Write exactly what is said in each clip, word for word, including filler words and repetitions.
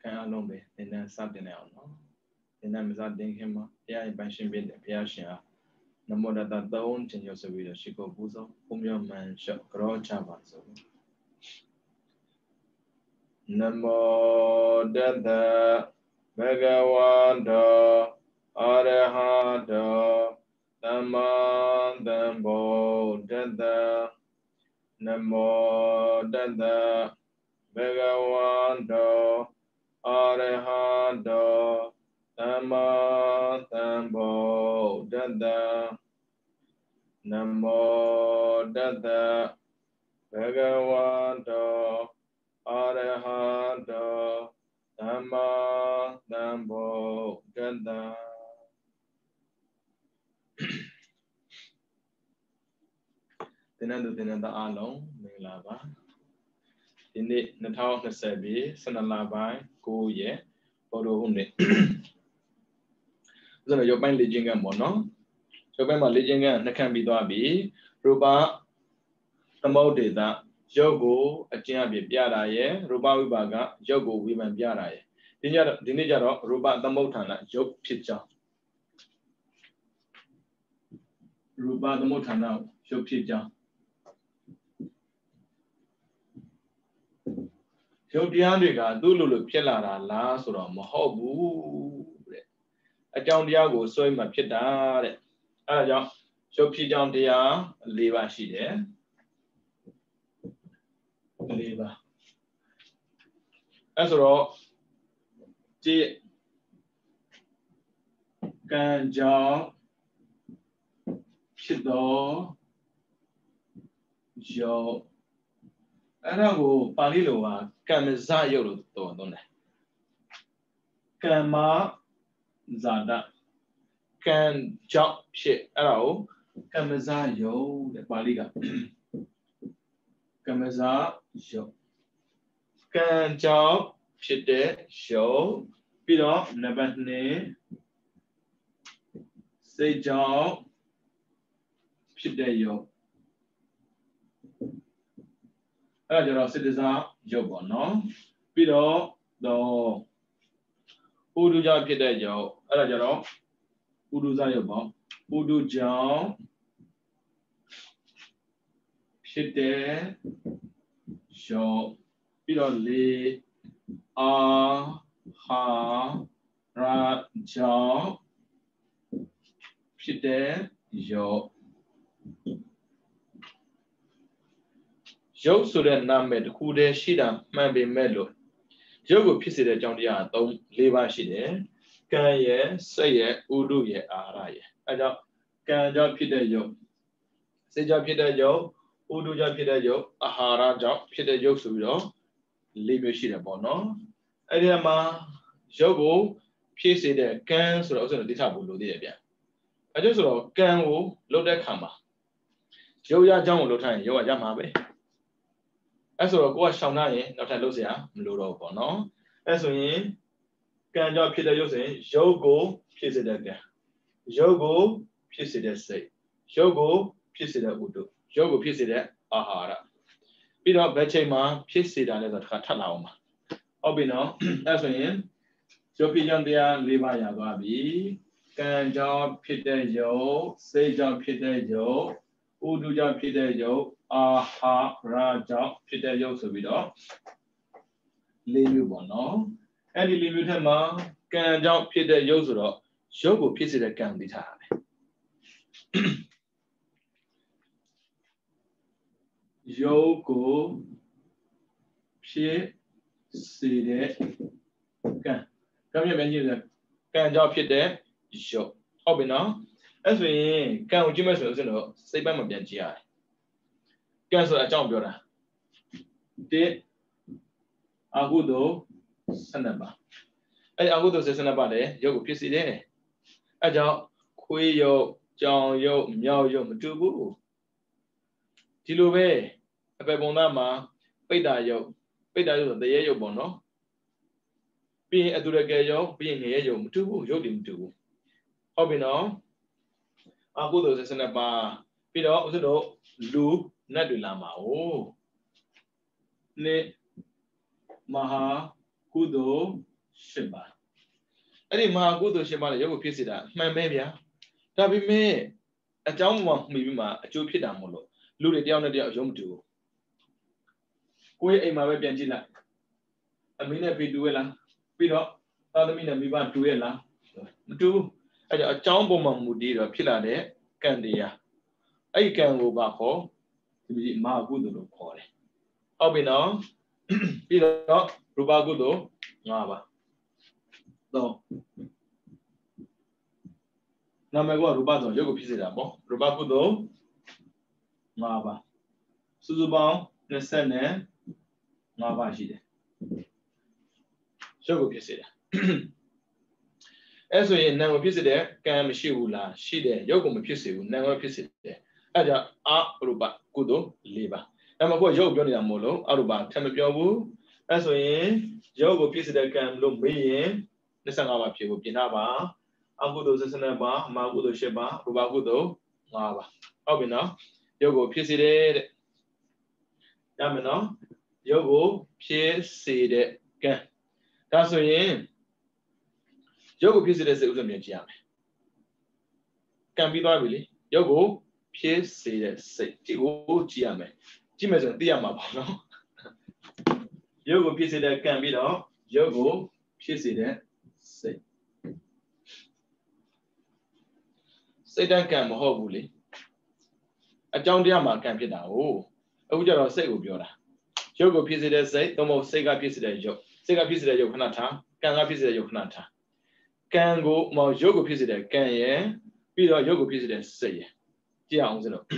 can alone be, and then something else. And then that thing him, yeah, in pension bed, Piashia. No more that the own change your severe, she go buzo, whom your man shall grow chavas. Namo Dada Bhagavanta Arahanta Namandambo Dada Namo Dada Bhagavanta Arahanta Namandambo Dada Namo Dada Bhagavanta Arahanta Dhamma Dhammo Ganda. Tinandu tinanda along, Milava. In the Natal Nasebi, Sanalabai, Go ye, Bodo Hunde. So your mind leading a mono. So when my leading a can be Dabi, Ruba, the mode that. Yogo, a champion Biaraye, Ruba Ubaga, Yogo, women Biaraye. Dinijaro, Ruba the Motana, Jog Pitcha. Ruba the Motana, Jog Pitcha. Jotiandriga, Dulu Pilara, Lasura, Mahobu. A John Diago, so in my Pita. Alaja, Jog Pitcha, Dia, Leva she there. Liver. As all, G. Ganja, Shido, Jo. And I go Palilo, Kamizayo, don't Kama Zada. Can jump shit at all. Kamizayo, the Paliga. Kamaza show. Can job shit show. Pido Nabane say job shit yo. Ajaro citizen job no. Pido the Udu job shit yo. Ajaro Udu Zayobo. Udu job. Shite show Piloli Ah Ha Ra Jaw Shite Yo Yo so that number who there shida man be mellow. Yogo pissy the John don't leave a shide. Can ye say ye Udu ye Ara ye. I don't can jump Peter Yo. Say jump Peter Yo. Udu job Peter Yo, Ahara job, Peter Yo Sudo, leave your shit upon no. Adama Jogo, P C the can sort of the table, dear. I just saw can woo, load that hammer. Joya John Lotan, Yo Yamabe. I saw go Shana, not a Lucia, Ludo for no. As we can job Peter Yo say, Jogo, P C the guy. Jogo, P C the say. Jogo, P C the Udu. Jogo P C the Ahara. Bit of Bechema, P C the Catalama. Obino, as we Jopian dia Liva Yagabi, can job Peter Yo, say job Peter Yo, Udu job Peter Yo, Aha Raja Peter Yo Subido. Limu Bono, and the Limutama can job Peter Yosuro, Jogo P C the Candida. Yogo P C the can. Come here, Benjamin. Can job hit there? Show. Obino. As we can, Jimmy, say by my bench. Cancel a jump, Yora. De Agudo Sanaba. I Agudo says about it. Yogo P C there. A job, Quio, John Yo, Meow Yo, Matubu. Tilube, a Pebonama, Peda Yo, Peda Yo, the Yayo Bono. Being a Duragayo, being a Yayo, Mutu, Yodim too. Hobino, Agudo says in a bar, Pido, Zudo, Lu, Nadulama, oh. Ne Maha, Kudo, ရှစ်ပါအဲ့ဒီမဟာကုသိုလ်ရှစ်ပါးလည်းရုပ်ကိုဖြစ်စေတာမှန်ပဲဗျာဒါပေမဲ့အကြောင်းမှမှီပြီးမှအကျိုးဖြစ်တာမဟုတ်လို့လူတွေတယောက်နဲ့တယောက်အယုံမတူဘူးကိုယ့်ရဲ့အိမ်မှာပဲပြန်ကြည့်လိုက်အမေနဲ့ဖေတူရဲ့လားပြီးတော့သားသမီးနဲ့မိဘတူရဲ့လားမတူဘူးအဲ့ဒါအကြောင်းပုံမှန်မူတည်တော့ဖြစ်လာတဲ့ကံတရားအဲ့ဒီကံကိုပါခေါ်ဒီမဟာကုသိုလ်လို့ခေါ်တယ်ဟုတ်ပြီနော်ပြီးတော့ရူပကုသိုလ်၅ပါးတော့နာမည်ကရူပဆိုရုပ်ကိုဖြစ်စေတာပေါ့ရူပကုသိုလ်၅ပါးစုစုပေါင်းနှစ်ဆယ်နဲ့၅ပါးရှိတယ်ရုပ်ကိုဖြစ်စေတာအဲ့ဆိုရင်နာမ်ကိုဖြစ်စေတဲ့ကံမရှိဘူးလားရှိတယ်ရုပ်ကိုမဖြစ်စေဘူးနာမ်ကိုဖြစ်စေတယ်အဲ့ဒါအရူပကုသိုလ်၄ပါးအဲ့မှာကိုရုပ်ပြောနေတာမဟုတ်လို့အရူပထပ်မပြောဘူးအဲ့ဆိုရင်ရုပ်ကိုဖြစ်စေတဲ့ကံလို့မေးရင်နှစ်ဆယ်၅ပါးဖြစ်ဖို့ပြင်ထားပါအကုသိုလ်ဆက်စနပါအမကုသိုလ်၈ပါးရူပကုသိုလ်၅ပါးဟုတ်ပြီနော်ရုပ်ကိုဖြစ်စေတဲ့ရမယ်နော်ရုပ်ကိုဖြစ်စေတဲ့ကံဒါဆိုရင်ရုပ်ကိုဖြစ်စေတဲ့စိတ်ဥစ္စာမြင်ကြည့်ရမယ်ကံပြီးသွားပြီလေရုပ်ကိုဖြစ်စေတဲ့စိတ်ဒီကိုကြည့်ရမယ်ကြည့်မယ်ဆိုရင်သိရမှာပေါ့နော်ရုပ်ကိုဖြစ်စေတဲ့ကံပြီးတော့ရုပ်ကိုဖြစ်စေတဲ့စိတ်စိတ်တန်းကံမဟုတ်ဘူးလေအကြောင်းတရားမှာကံဖြစ်တာဟုတ်အခုကျတော့စိတ်ကိုပြောတာရုပ်ကိုဖြစ်စေတဲ့စိတ်သို့မဟုတ်စိတ်ကဖြစ်စေတဲ့ရုပ်စိတ်ကဖြစ်စေတဲ့ရုပ်ခဏထားကံကဖြစ်စေတဲ့ရုပ်ခဏထားကံကိုမဟုတ်ရုပ်ကိုဖြစ်စေတဲ့ကံရယ်ပြီးတော့ရုပ်ကိုဖြစ်စေတဲ့စိတ်ရယ်ကြည့်အောင်စလို့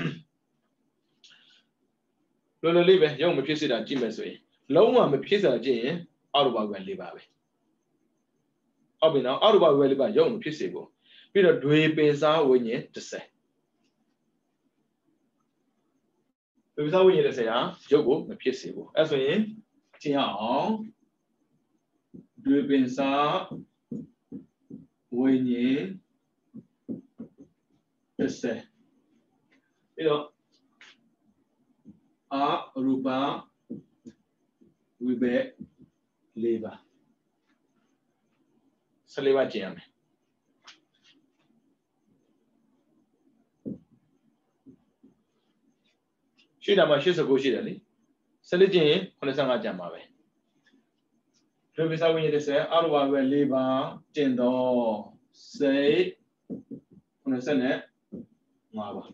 လောလောလေးပဲရုပ်မဖြစ်စေတာကြည့်မယ်ဆိုရင်လုံးဝမဖြစ်စေတာကြည့်ရင်အောက်ရူပဝေလေးပါပဲဟုတ်ပြီနော်အောက်ရူပဝေလေးပါရုပ်မဖြစ်စေဘူးပြီးတော့ဒွေပင်စားဝိညာဉ်တစ်ဆယ်ဒွေပင်စားဝိညာဉ်တစ်ဆယ်ဟာရုပ်ကိုမဖြစ်စေဘူးအဲ့ဆိုရင်ကြည့်အောင်ဒွေပင်စားဝိညာဉ်တစ်ဆယ်ပြီးတော့အရူပဝိဘက်လေးပါဆယ်လေးပါကျင်ရမယ်ရှိတာမှ၈၉ရှိတယ်လေဆယ်လေးကျင်ရင်၇၅ကျန်ပါပဲဒွေပင်စားဝိညာဉ်တစ်ဆယ်အရူပဝိဘက်လေးပါကျင်တော့စိတ်၇၅ပါ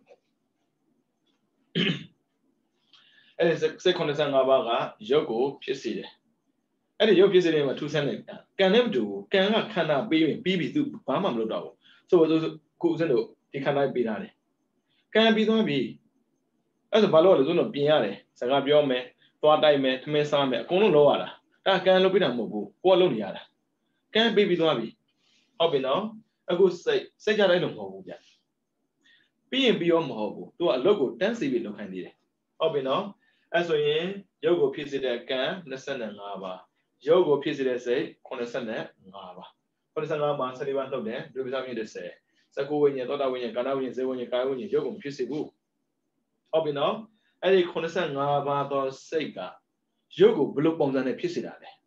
အဲ့ဒီစိတ်၇၅ပါးကရုပ်ကိုဖြစ်စေတယ်အဲ့ဒီရုပ်ဖြစ်စေတဲ့မှာထူးဆန်းတဲ့ကံကံနဲ့မတူဘူးကံကခန္ဓာပေးရင်ပြီးပြီသူဘာမှမလုပ်တော့ဘူးဆိုတော့ခုဥစဉ်တို့ဒီခန္ဓာပေးထားတယ်ကံပြီးသွားပြီအဲ့ဆိုဘာလို့လဲဆိုတော့ပြင်ရတယ်စကားပြောမယ်သွားတိုက်မယ်ထမင်းစားမယ်အကုန်လုံးလုပ်ရတာဒါကံလုပ်ပေးတာမဟုတ်ဘူးကိုကလုပ်နေရတာကံပေးပြီးသွားပြီဟုတ်ပြီနော်အခုစိတ်စိတ်ကြတိုင်းတော့မဟုတ်ဘူးဗျပြီးရင်ပြီးရောမဟုတ်ဘူးသူကအလုပ်ကိုတန်းစီပြီးလုပ်ခိုင်းသေးတယ်ဟုတ်ပြီနော်အဲ့ဆိုရင်ရုပ်ကိုဖြစ်စေတဲ့ကံ၂၅ပါးရုပ်ကိုဖြစ်စေတဲ့စိတ်၈၅ပါး၈၅ပါးဆယ်လေးပါးနှုတ်တယ်ဒုပ္ပစာမြင့်တစ်ဆယ်စကုဝိညာဉ်သောတာဝိညာဉ်ကာဏဝိညာဉ်ဇေဝိညာဉ်ကာယဝိညာဉ်ရုပ်ကိုဖြစ်စေဘူးဟုတ်ပြီနော်အဲ့ဒီ၈၅ပါးသောစိတ်ကရုပ်ကိုဘယ်လိုပုံစံနဲ့ဖြစ်စေတာလဲ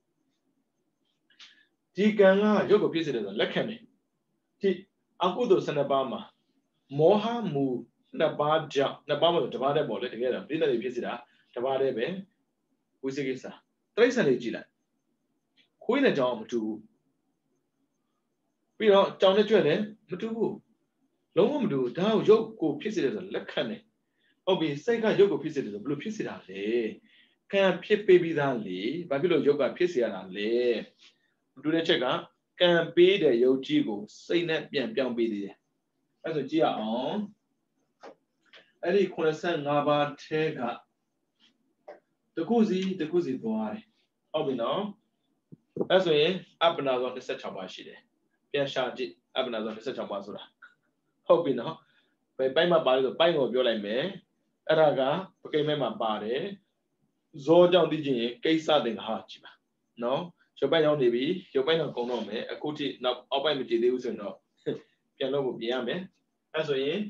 ဒီကံကရုပ်ကိုဖြစ်စေတယ်ဆိုလက်ခံတယ်ဒီအကုသိုလ်၁၂ပါးမှာမောဟမူနှစ်ပါးကြောင့်နှစ်ပါးမှာတစ်ပါးတည်းပေါ့လေတကယ်တော့ပြိတ္တတွေဖြစ်စေတာတစ်ပါးတည်းပဲဝိသေကိစ္စတိရစ္ဆာန်လေးကြည့်လိုက်ခွေးနဲ့ကြောင်မတူဘူးပြီးတော့ကြောင်နဲ့ကြွက်လည်းမတူဘူးလုံးဝမတူဘူးဒါကိုရုပ်ကိုဖြစ်စေတယ်ဆိုလက်ခံတယ်ဟုတ်ပြီစိတ်ကရုပ်ကိုဖြစ်စေတယ်ဆိုဘယ်လိုဖြစ်စေတာလဲကံဖြစ်ပေးပြီးသားလေဘာဖြစ်လို့ရုပ်ကဖြစ်စေရတာလဲမတူတဲ့ချက်ကကံပေးတဲ့ရုပ်ကြီးကိုစိတ်နဲ့ပြန်ပြောင်းပေးသေးတယ်အဲ့ဆိုကြည့်ရအောင်အဲ့ဒီ၈၅ပါးထဲကတခုစီတခုစီသွားတယ်ဟုတ်ပြီနော်အဲ့ဆိုရင်အပ္ပနာဇော၂၆ပါးရှိတယ်ပြန်ရှာကြည့်အပ္ပနာဇော၂၆ပါးဆိုတာဟုတ်ပြီနော်ဘယ်ပိုင်းမှာပါလဲဆိုပိုင်းကိုပြောလိုက်မယ်အဲ့ဒါကပကိမဲမှာပါတယ်ဇောကြောင့်သိချင်းကိစ္စတင်ဟာကြည့်ပါနော်ရုပ်ပိုင်းရောက်နေပြီရုပ်ပိုင်းတော့ကုန်တော့မယ်အခုထိနောက်အောက်ပိုင်းမကြည့်သေးဘူးဆိုရင်တော့ပြန်လို့ကိုပြင်ရမယ်အဲ့ဆိုရင်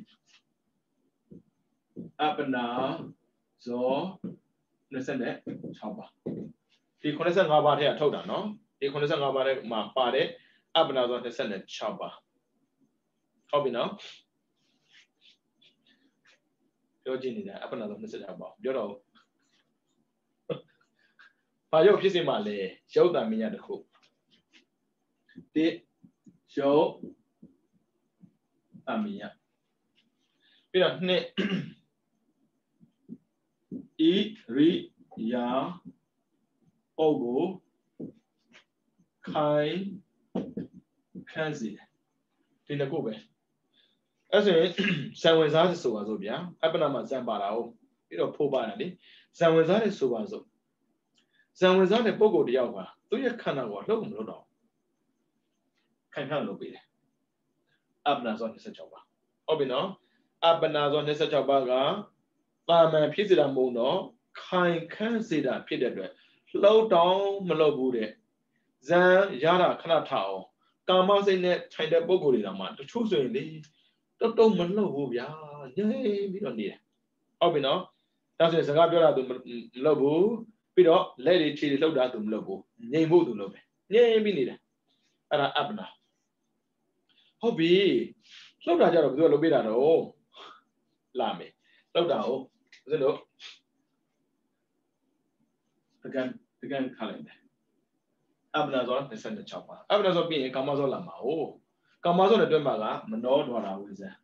အပ္ပနာဇော၂၆ပါးဒီ၈၅ပါးထဲကထုတ်တာနော်ဒီခုနှစ်ဆယ့်ငါးပါးထဲမှာပါတဲ့အပ္ပနာဇောနှစ်ဆယ့်ခြောက်ပါဟုတ်ပြီနော်ပြောကြည့်နေတာအပ္ပနာဇောနှစ်ဆယ့်ခြောက်ပါပြောတော့ဘာရုပ်ဖြစ်စေမှလဲရုပ်တံမြညာတစ်ခုတိရုပ်တံမြညာပြီးတော့နှစ်ဤရိယာပုဂ္ဂိုလ်ခိုင်ခန်းစီဒီနှစ်ခုပဲအဲ့ဆိုရင်ဇံဝင်စားဆိုပါစို့ဗျာအပ္ပနာမှာဇံပါတာဟုတ်ပြီးတော့ဖိုးပါတယ်လေဇံဝင်စားတယ်ဆိုပါစို့ဇံဝင်စားတဲ့ပုဂ္ဂိုလ်တယောက်ကသူ့ရဲ့ခန္ဓာကိုယ်လှုပ်မလို့တော့ခိုင်ခန့်လုပ်ပေးတယ်အပ္ပနာဇောနှစ်ဆယ့်ခြောက်ပါဟုတ်ပြီနော်အပ္ပနာဇောနှစ်ဆယ့်ခြောက်ပါကတာမန်ဖြစ်စေတာမဟုတ်တော့ခိုင်ခန့်စေတာဖြစ်တဲ့အတွက်လှုပ်တောင်းမလုပ်ဘူးတဲ့ဇံရတာခဏထားအောင်ကာမစိတ်နဲ့ထိုင်တဲ့ပုဂ္ဂိုလ်တွေတောင်မှတချို့ဆိုရင်လေတုတ်တုတ်မလှုပ်ဘူးဗျာငြိမ်ပြီးတော့နေတယ်ဟုတ်ပြီနော်ဒါဆိုရင်စကားပြောတာသူမလှုပ်ဘူးပြီးတော့လက်တွေခြေတွေလှုပ်တာသူမလှုပ်ဘူးငြိမ်ဖို့သူလှုပ်တယ်ငြိမ်ပြီးနေတယ်အဲ့ဒါအပ္ပနာဟုတ်ပြီလှုပ်တာကြတော့ဘယ်သူကလှုပ်ပေးတာတော့လာမယ်လှုပ်တာဟုတ်ဦးဇင်းတို့တကယ်တကယ်ခါလိုက်တယ်အပ္ပနာဇောနှစ်ဆယ့်ခြောက်ပါအပ္ပနာဇောပြီးရင်ကာမဇောလာမှာဟုတ်ကာမဇောနဲ့တွဲမှာကမနောဒွါရဝိဇ္ဇာ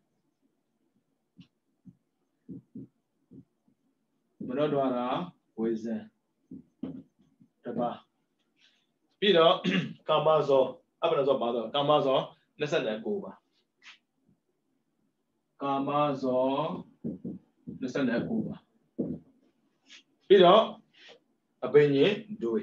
မနောဒွါရဝိဇ္ဇာတပါပြီးတော့ကာမဇောအပ္ပနာဇောပါတော့ကာမဇောနှစ်ဆယ့်ကိုပါကာမဇောနှစ်ဆယ့်ကိုပါပြီးတော့အဘိညာဉ်ဒွေ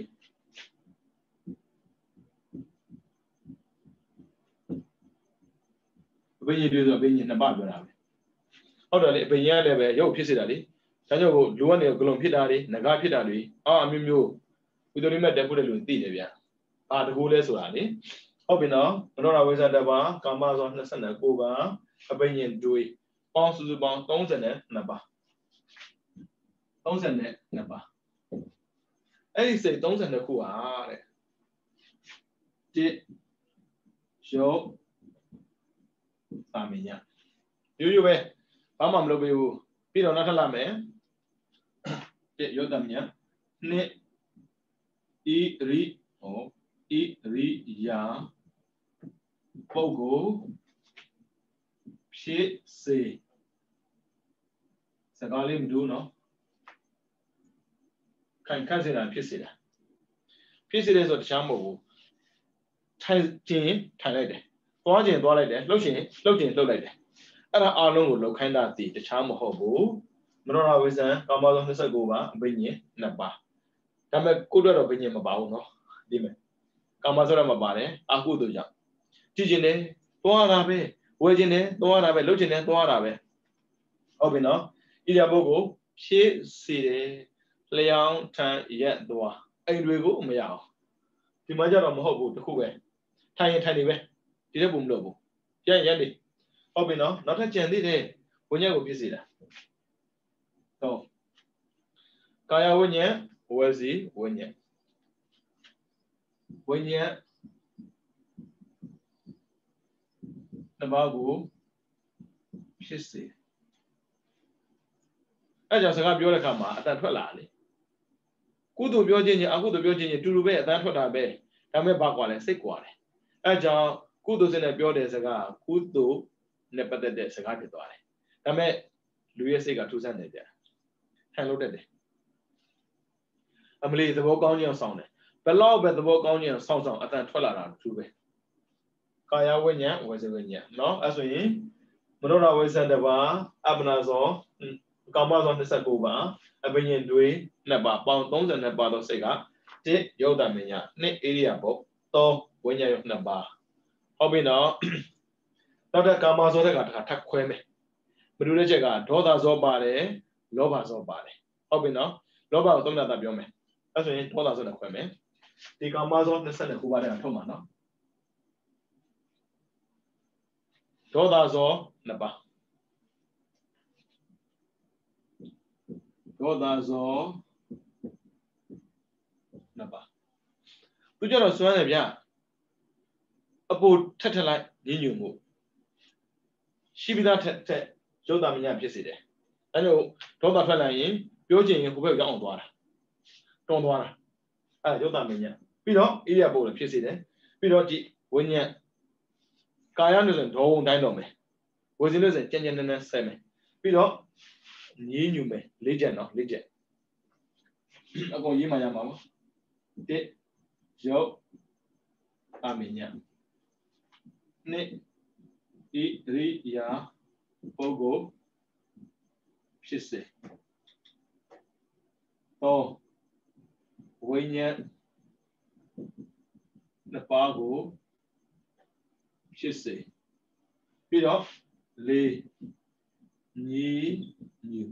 အဘိညာဉ်ဒွေဆိုအဘိညာဉ်နှစ်ပါးပြောတာပဲဟုတ်တယ်လေအဘိညာဉ်ကလည်းပဲရုပ်ဖြစ်စေတာလေဒါကြောင့်ကိုလူကနေဂလုံးဖြစ်တာတွေငကားဖြစ်တာတွေအော်အမျိုးမျိုးဥဒ္ဓရိမတ်တက်ဖို့တဲ့လူသိတယ်ဗျာအာတကူလဲဆိုတာလေဟုတ်ပြီနော်မနောရဝိဇ္ဇာတပါကာမဇောနှစ်ဆယ့်ကိုပါအဘိညာဉ်ဒွေပေါင်းစုစုပေါင်းသုံးဆယ်နှစ်ပါးသုံးဆယ်နှစ်ပါးအဲ့ဒီစိတ်သုံးဆယ်နှစ်ခုဟာတဲ့တိယောသာမညရိုးရိုးပဲဘာမှမလုပ်ပေးဘူးပြီးတော့နောက်ထပ်လာမယ်တိယောသာမညနှစ်ဣရိဟောဣရိယာပုဂ္ဂိုလ်ဖြစ်စေစကားလေးမတူနော်ခိုင်ခန့်စေတာဖြစ်စေတာဖြစ်စေတယ်ဆိုတခြားမဟုတ်ဘူးထိုင်ခြင်းထိုင်လိုက်တယ်သွားခြင်းသွားလိုက်တယ်လှုပ်ခြင်းလှုပ်ခြင်းလှုပ်လိုက်တယ်အဲ့ဒါအလုံးကိုလှုပ်ခိုင်းတာတည်တခြားမဟုတ်ဘူးမနောရဝိဇ္ဇံကာမဇောနှစ်ဆယ့်ကိုပါအဘိညာဉ်နှစ်ပါးဒါပေမဲ့ကိုယ့်တော့ဘိညာဉ်မပါဘူးနော်ဒီမဲ့ကာမဇောရမပါတယ်အကုသိုလ်ကြောင့်ကြည့်ခြင်းနဲ့သွားတာပဲဝယ်ခြင်းနဲ့သွားတာပဲလှုပ်ခြင်းနဲ့သွားတာပဲဟုတ်ပြီနော်ဣရိယာပုဂ္ဂိုလ်ဖြစ်စေတယ်လျောင်းထန်ရက်သွားအိမ်တွေကိုမရအောင်ဒီမှာကြတော့မဟုတ်ဘူးတခုပဲထိုင်ရင်ထိုင်နေပဲဒီတဲ့ပုံမလို့ဘူးရရင်ရနေဟုတ်ပြီနော်နောက်ထပ်ကြံသေးတယ်ဝိညာဉ်ကိုပြည့်စေတာတော့ကာယဝိညာဉ်ဝစီဝိညာဉ်ဝိညာဉ်တစ်ပါးကိုဖြစ်စေအဲ့ကြောင့်စကားပြောတဲ့အခါမှာအတန်ထွက်လာလေကုသိုလ်ပြောခြင်းချင်းအကုသိုလ်ပြောခြင်းချင်းတူတူပဲအတန်ထွက်တာပဲဒါပေမဲ့ဘာကွာလဲစိတ်ကွာတယ်အဲ့ကြောင့်ကုသိုလ်စိတ်နဲ့ပြောတဲ့စကားကုသိုလ်နဲ့ပတ်သက်တဲ့စကားဖြစ်သွားတယ်ဒါပေမဲ့လူရဲ့စိတ်ကထူးဆန်းနေကြဟန်လို့တက်တယ်အမလီသဘောကောင်းခြင်းအောင်ဆောင်တယ်ဘယ်လောက်ပဲသဘောကောင်းခြင်းအောင်ဆောင်ဆောင်အတန်ထွက်လာတာတူပဲကာယဝိညာဉ်ဝစီဝိညာဉ်နော်အဲ့ဆိုရင်မနောရဝိဇ္ဇံတပါအပ္ပနာဇောကာမဇောနှစ်ဆယ့်ကိုပါအဘိညာဉ်တွေနှစ်ပါပေါင်းသုံးဆယ်နှစ်ပါသောစိတ်ကတိယောတမညာနှစ်ဧရိယာပုတ်သုံးဝိညာဉ်ရုပ်နှစ်ပါဟုတ်ပြီနော်နောက်တဲ့ကာမဇောတဲ့ကတခါထပ်ခွဲမယ်မတူတဲ့ချက်ကဒေါသဇောပါတယ်လောဘဇောပါတယ်ဟုတ်ပြီနော်လောဘကိုသုံးတာပြောမယ်အဲ့ဆိုရင်ဒေါသဇောနဲ့ခွဲမယ်ဒီကာမဇောနှစ်ဆယ့်နှစ်ခုပါတဲ့ကထုတ်မှာနော်ဒေါသဇောနှစ်ပါဒေါသဇောနှစ်ပါသူသူကြတော့စွမ်းတယ်ဗျအပူထက်ထက်လိုက်ညညူမှုရှိပြီးသားထက်ထက်ရုပ်သားမညာဖြစ်စေတယ်အဲလိုဒေါသထွက်လာရင်ပြောချင်ရင်ဟိုဘက်ရောက်အောင်သွားတာတွန်းသွားတာအဲရုပ်သားမညာပြီးတော့အေးရပို့လည်းဖြစ်စေတယ်ပြီးတော့ဒီဝိညာဉ်ကာယလို့ဆိုရင်ဒေါုံတိုင်းတော့မယ်ဝစီလို့ဆိုရင်ကြံကြံနန်းနန်းဆဲမယ်ပြီးတော့ညင်းညူမယ်လေးချက်နော်လေးချက်အကုန်ရေးမှရမှာပေါ့တစ်ရုပ်အမညာနှစ်ဣရိယာပုဂ္ဂိုလ်ဖြစ်စေသုံးဝိညာဉ်နှစ်ပါးကိုဖြစ်စေပြီးတော့လေးညီညူ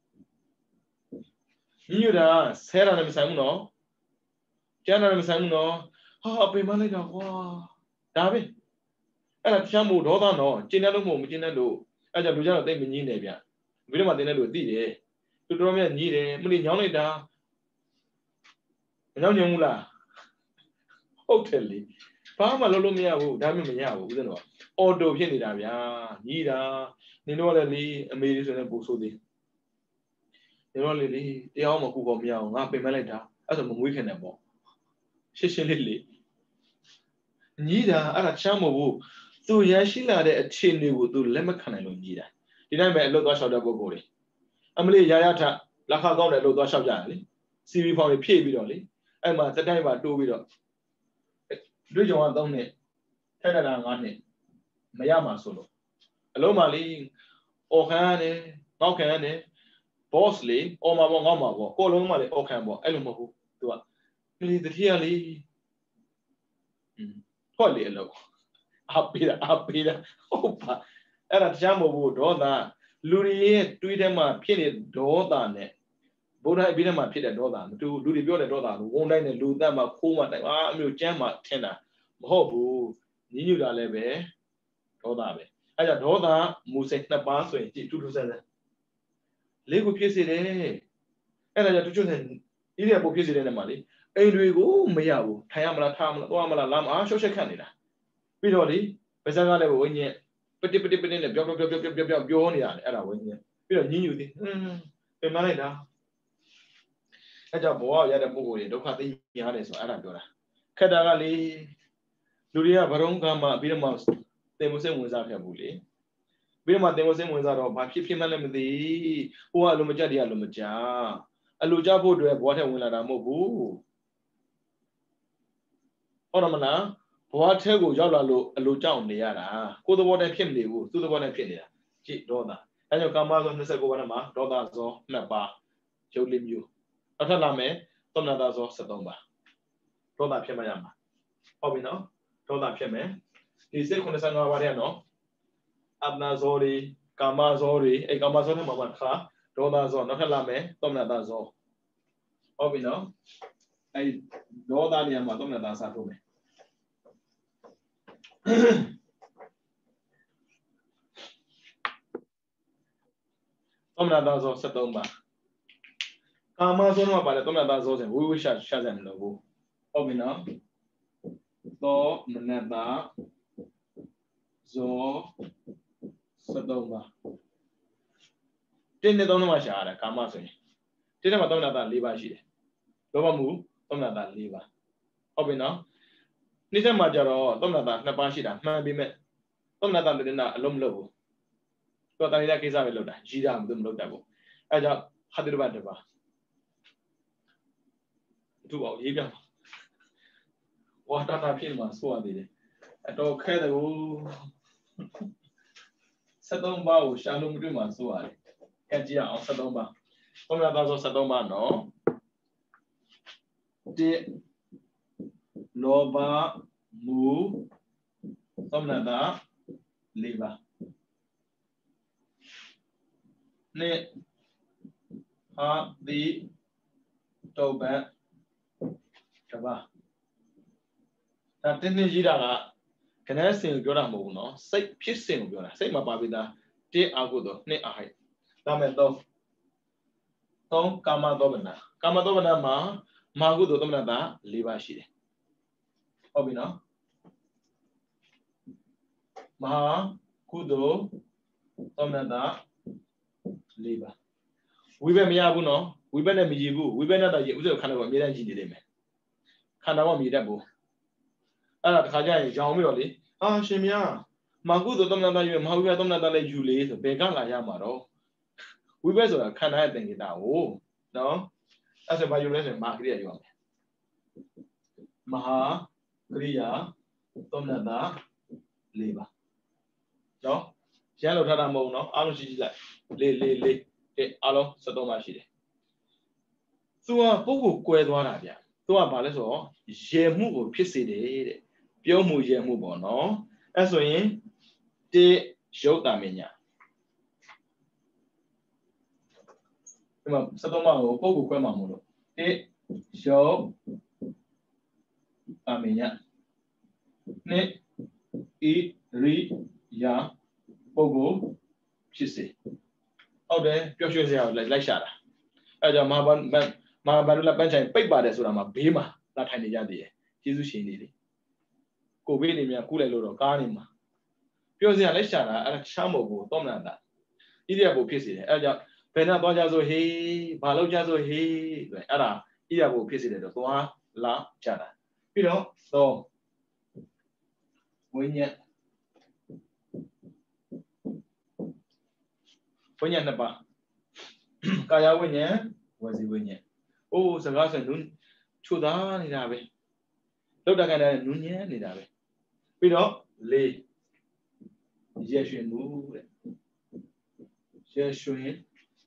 ညီညူတာဆဲတာလည်းမဆိုင်ဘူးနော်ကျန်တာလည်းမဆိုင်ဘူးနော်ဟာပင်မလိုက်တာကွာဒါပဲအဲ့ဒါချမ်းမို့ဒေါသနော်ကျင်းတဲ့လို့မဟုတ်မကျင်းတဲ့လို့အဲ့ကြောင့်လူကြတော့တိတ်မငြင်းနေဗျဘယ်တော့မှတင်းတဲ့လို့သိတယ်သူတော်များညီးတယ်မလို့ညောင်းလိုက်တာမညောင်းညုံဘူးလားဟုတ်တယ်လေဘာမှလုပ်လို့မရဘူးဒါမှမရဘူးဦးဇင်းတော့အော်တိုဖြစ်နေတာဗျာညီးတာနင်တို့လည်းလေအမေလေးဆိုရင်ပူဆိုးသေးနင်တို့လေလေတရားမှကူကောမရအောင်ငါပင်မလိုက်တာအဲ့ဆိုမမွေးခင်တယ်ပေါ့ရှင်းရှင်းလေးလေညီးတာအဲ့ဒါချမ်းမဟုတ်ဘူးသူရရှိလာတဲ့အခြေအနေကိုသူလက်မခံနိုင်လို့ညီးတာဒီတိုင်းပဲအလုပ်သွားလျှောက်တဲ့ပုဂ္ဂိုလ်တွေအမလေးရာရထလက်ခကောင်းတဲ့အလုပ်သွားလျှောက်ကြတယ်လေစီဗီဖောင်တွေဖြည့်ပြီးတော့လေအဲ့မှာစတိုင်းပါတိုးပြီးတော့တွေ့ကြုံကသုံးနှစ်ထက်တာငါးနှစ်မရမှာဆိုလို့အလုံးပါလေအော်ခံရတယ်ငေါက်ခံရတယ် boss လေအော်မှာပေါ့ငေါက်မှာပေါ့ကိုလုံးမှာလေအော်ခံပေါ့အဲ့လိုမဟုတ်ဘူးသူကလေတတိယလေဟုတ်လေအလုပ်အပေးတာအပေးတာဟုတ်ပါအဲ့ဒါတရားမဟုတ်ဘူးဒေါသလူတွေရဲ့တွေးထဲမှာဖြစ်နေဒေါသနဲ့ဘုရားအပြီးထဲမှာဖြစ်တဲ့ဒေါသမတူလူတွေပြောတဲ့ဒေါသကဝုန်းတိုင်းနဲ့လူသက်မှာခိုးမှတိုင်းအာအမျိုးကျမ်းမှာထင်တာမဟုတ်ဘူးညညူတာလည်းပဲဒေါသပဲအဲ့ဒါဒေါသမူစိတ်နှစ်ပါးဆိုရင်ကြည့်တူတူဆန်းဆန်းလေးကိုဖြစ်စေတယ်အဲ့ဒါကြောင့်တူတူဆန်းဒီတဲ့ပုံဖြစ်စေတဲ့နေရာမှာလေအိမ်တွေကိုမရဘူးထိုင်ရမလားထားမလားသွားမလားလမ်းအားရှော့ရှက်ခတ်နေတာပြီးတော့လေဗဇက်ကလည်းဝိညာဉ်ပတိပတိပတိနဲ့ပြောပြောပြောပြောပြောပြောပြောနေတာလေအဲ့ဒါဝိညာဉ်ပြီးတော့ညညူသည်ဟွန်းပင်မလိုက်တာအဲ့ကြောင့်ဘဝရတဲ့ပုဂ္ဂိုလ်တွေဒုက္ခသိရတယ်ဆိုအဲ့ဒါပြောတာခက်တာကလေလူတွေကဘရုံကမှပြီးတော့မှတင်မစိတ်ဝင်စားခဲ့ဘူးလေပြီးတော့မှတင်မစိတ်ဝင်စားတော့ဘာဖြစ်ဖြစ်မှလည်းမသိဟိုကအလိုမကြတရားလိုမကြအလိုကြဖို့အတွက်ဘဝထဲဝင်လာတာမဟုတ်ဘူးဟုတ်တယ်မလားဘဝထဲကိုရောက်လာလို့အလိုကြောင့်နေရတာကိုယ်သဘောတည်းဖြစ်မနေဘူးသူ့သဘောတည်းဖြစ်နေတာကြည့်ဒေါသအဲကြောင့်ကာမဇောနှစ်ကိုပါးထဲမှာဒေါသဇောနှစ်ပါးရုပ်လေးမျိုးအထက်လာမယ်သောမနတာဇောဆက်သုံးပါဒေါသဖြစ်မှရမှာဟုတ်ပြီနော်ဒေါသဖြစ်မယ်ဒီစိတ်ခုနှစ်ဆယ်ငါးပါးထဲနော်အပ္ပနာဇောတွေကာမဇောတွေအဲကာမဇောထဲမှာပါခါဒေါသဇောနောက်ထပ်လာမယ်သောမနတာဇောဟုတ်ပြီနော်အဲဒေါသနေရာမှာသောမနတာစားထုတ်မယ်သောမနတာဇောဆက်သုံးပါကာမဇောမှာပါတယ်သောမနတာဇောဆိုဝိဝိရှာရှာကြတယ်လို့ဟုတ်ပြီနော်သောမနတာဇောဆက်သုံးပါတင်းနဲ့သုံးမှာရှာရတယ်ကာမဆိုရင်တင်းနဲ့မှာသောမနတာ၄ပါးရှိတယ်လောဘမှုသောမနတာ၄ပါးဟုတ်ပြီနော်နှိစက်မှာကြတော့သောမနတာနှစ်ပါးရှိတာမှန်ပြီမဲ့သောမနတာတည်းကအလုံးမလုပ်ဘူးသူကတဏှာကိစ္စပဲလုပ်တာကြီးတာမသူမလုပ်တတ်ဘူးအဲကြောင့်ဟာတိရဘတ်တပါသူ့အောင်ရေးပြပါဝါတာတာဖြစ်မှာဆိုရသေးတယ်အတော်ခဲတယ်ကိုဆက်သုံးပါးကိုရှာလို့မတွေ့မှာဆိုရတယ်ကဲကြည့်အောင်ဆက်သုံးပါးသောမနတာဆိုဆက်သုံးပါးနော်တိလောဘမူသောမနတာ၄ပါးနှစ်ဟာတိတောဘတ်တပါဒါတင်းတင်းကြီးတာကခဏစင်ကိုပြောတာမဟုတ်ဘူးနော်စိတ်ဖြစ်စဉ်ကိုပြောတာစိတ်မှာပါပြီးသားတင်းအာဟုသောနှစ်အာဟိဒါမဲ့သုံးသုံးကာမသောမနာကာမသောမနာမှာမာဟုသောသောမနတာ၄ပါးရှိတယ်ဟုတ်ပြီနော်မဟာကုသိုလ်သောမနတလေးပါဝိဘက်မရဘူးနော်ဝိဘက်နဲ့မရည်ဘူးဝိဘက်နဲ့တော့ရည်ဥစ္စာခန္ဓာကိုအမြဲတမ်းရည်နေလိမ့်မယ်ခန္ဓာကိုမြည်တတ်ဘူးအဲ့ဒါတခါကျရင်ရောင်ပြီးတော့လေအာရှင်မြတ်မကုသိုလ်သောမနတယူမဟာဝိဘက်သောမနတလည်းယူလေဆိုဘယ်ကလာရမှာတော့ဝိဘက်ဆိုတာခန္ဓာရဲ့သင်္ကေတကိုနော်အဲ့ဆိုဘာယူလဲဆိုရင်မဟာကရိယာယူရမယ်မဟာကရိယာသောမနတလေးပါနော်ရန်လို့ထားတာမဟုတ်ဘူးနော်အားလုံးရှိကြည့်လိုက်လေးလေးလေးတဲ့အားလုံးစက်သုံးပါရှိတယ်သူကပုဂ္ဂိုလ်ကွဲသွားတာဗျသူကဘာလဲဆိုတော့ရေမှုကိုဖြစ်စေတယ်တဲ့ပြုံးမှုရေမှုပေါ့နော်အဲ့ဆိုရင်တေရုပ်တာမညာဒီမှာစက်သုံးပါကိုပုဂ္ဂိုလ်ကွဲမှာမို့လို့တေရုပ်တာမညာနှစ်ဤရိယာပုဂ္ဂိုလ်ဖြစ်စေဟုတ်တယ်ပျော်ရွှင်စရာကိုလိုက်ရှာတာအဲကြောင့်မဟာဗန္မဟာဗန္ဓုလပန်းချိုင်ပိတ်ပါတယ်ဆိုတာမှာဘေးမှာလာထိုင်နေကြသေးတယ်ယေရှုရှင်နေလေကိုဘေးနေများကူးလိုက်လို့တော့ကားနေမှာပျော်စရာလိုက်ရှာတာအဲချမ်းမို့ကိုသောမနတာဣရိယာပုဖြစ်စေတယ်အဲကြောင့်ဘယ်နဲ့သွားကြဆိုဟေးဘာလို့ကြဆိုဟေးဆိုရင်အဲ့ဒါဣရိယာပုဖြစ်စေတယ်တော့သွားလာကြတာပြီးတော့သောဝိညာဉ်ဝိညာဉ်နှစ်ပါးကာယဝိညာဉ်ဝစီဝိညာဉ်အိုးစကားဆိုနုချိုသားနေတာပဲလောက်တကန်တဲ့နုညံ့နေတာပဲပြီးတော့လေးရရွှင်မှုတဲ့ရရွှင်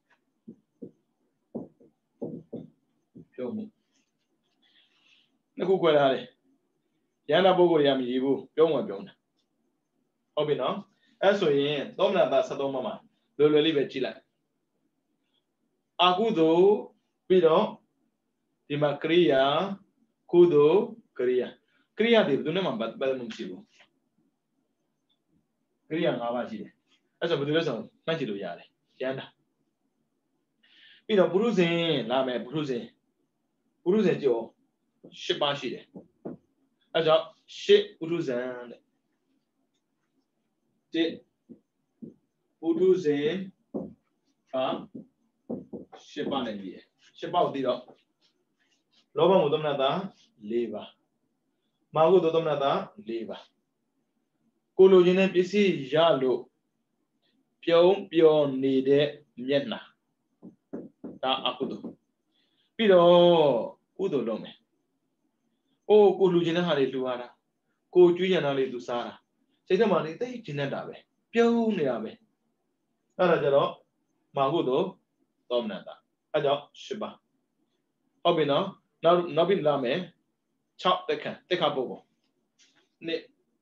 ပြောမှုနှစ်ခုခွဲထားတယ်ရဟန္တာပုဂ္ဂိုလ်ရမရည်ဘူးပြောမှပြောတာဟုတ်ပြီနော်အဲ့ဆိုရင်သောမနတာဆက်သုံးပါမှာလွယ်လွယ်လေးပဲကြည့်လိုက်အကုသိုလ်ပြီးတော့ဒီမှာကရိယာကုသိုလ်ကရိယာကရိယာတွေဘယ်သူနဲ့မှပတ်သက်မှုမရှိဘူးကရိယာ၅ပါးရှိတယ်အဲ့ဆိုဘယ်သူလဲဆိုမှတ်ကြည့်လို့ရတယ်ရဟန္တာပြီးတော့ပုရုဇဉ်လာမယ်ပုရုဇဉ်ပုရုဇဉ်ကြော၈ပါးရှိတယ်အဲ့ကြောင့်ရှစ်ပုရုဇဉ်တဲ့တိပုရုဇဉ်ဟာရှစ်ပါးနဲ့ပြီးတယ်ရှစ်ပါးကိုသိတော့လောဘမှုသမဏတာ၄ပါးမာဟုသမဏတာ၄ပါးကိုလိုချင်တဲ့ပစ္စည်းရလို့ပြုံးပျော်နေတဲ့မျက်နှာဒါအကုသိုလ်ပြီးတော့ကုသိုလ်လုပ်မယ်အိုးကိုလူချင်တဲ့ဟာတွေလှူရတာကိုကျွေးရတာလေးသူစားတာစိတ်ထဲမှာလေးသိကျင်နေတာပဲပြုံးနေတာပဲအဲ့ဒါကြတော့မာဟုသို့သောမနတာအဲ့ကြောင့်ရှစ်ပါဟုတ်ပြီနော်နောက်နောက်ပြီးလာမယ်၆တက်ခံတက်ခပုဂ္ဂိုလ်နှစ်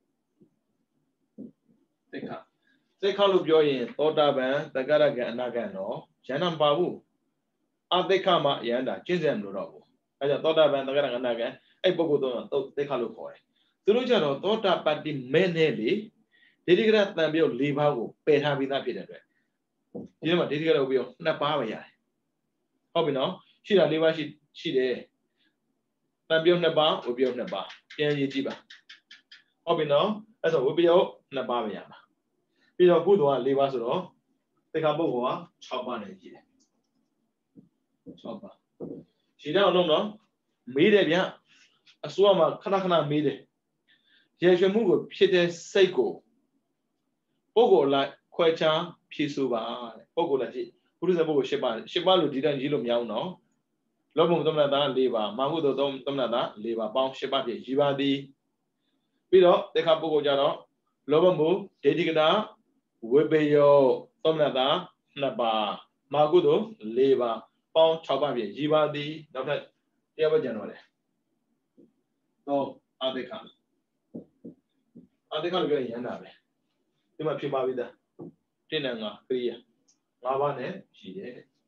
တက်ခတက်ခလို့ပြောရင်သောတာပန်သက္ကရကံအနာကံတော့ရဟန္တာမပါဘူးအတက်ခမှာရဟန္တာကျင့်စဉ်မလို့တော့ဘူးအဲ့ကြောင့်သောတာပန်သက္ကရကံအနာကံအဲ့ပုဂ္ဂိုလ်တော့တက်ခလို့ခေါ်တယ်သူတို့ကြတော့သောတာပတ္တိမဲနဲ့လေဒိဋ္ဌိကရတန်ပြုတ်၄ပါးကိုပယ်ထားပြီးသားဖြစ်တဲ့အတွက်ဒီမှာဒိဋ္ဌိကရဥပ္ပယောနှစ်ပါးပဲရတယ်ဟုတ်ပြီနော်ရှိတာ၄ပါးရှိရှိတယ်တန်ပြုတ်နှစ်ပါးဥပ္ပယောနှစ်ပါးပြန်ရေးကြည့်ပါဟုတ်ပြီနော်အဲ့ဆိုဥပ္ပယောနှစ်ပါးပဲရမှာပြီးတော့ကုသိုလ်က၄ပါးဆိုတော့တေခါပုဂ္ဂိုလ်က၆ပါးနဲ့ကြည့်တယ်၆ပါးရှိတော့လုံးတော့မေးတယ်ဗျအစိုးရမှာခဏခဏမေးတယ်ရေရွှေမှုကိုဖြစ်တဲ့စိတ်ကိုပုဂ္ဂိုလ်လိုက်ခွဲခြားဖြည့်ဆို့ပါတဲ့ပုဂ္ဂိုလ်လိုက်ဖြစ်ပုရိသပုဂ္ဂိုလ်၈ပါး၈ပါးလို့ဒီတိုင်းရေးလို့မရဘူးနော်လောဘမှုသမဏတာ၄ပါးမာဟုသောသမဏတာ၄ပါးပေါင်း၈ပါးဖြစ်ရည်ပါသည်ပြီးတော့တေခါပုဂ္ဂိုလ်ကြတော့လောဘမှုဒိဋ္ဌိကတာဝိပယောသမဏတာနှစ်ပါးမာဟုသော၄ပါးပေါင်း၆ပါးဖြစ်ရည်ပါသည်နောက်ထပ်တရားပဲကြံတော့တယ်တော့အတေခါအတေခါလို့ပြောရင်ရမ်းတာပဲဒီမှာဖြစ်ပါပြီသားတိဏ္ဍငါကရိယာ၅ပါးနဲ့ရှိတယ်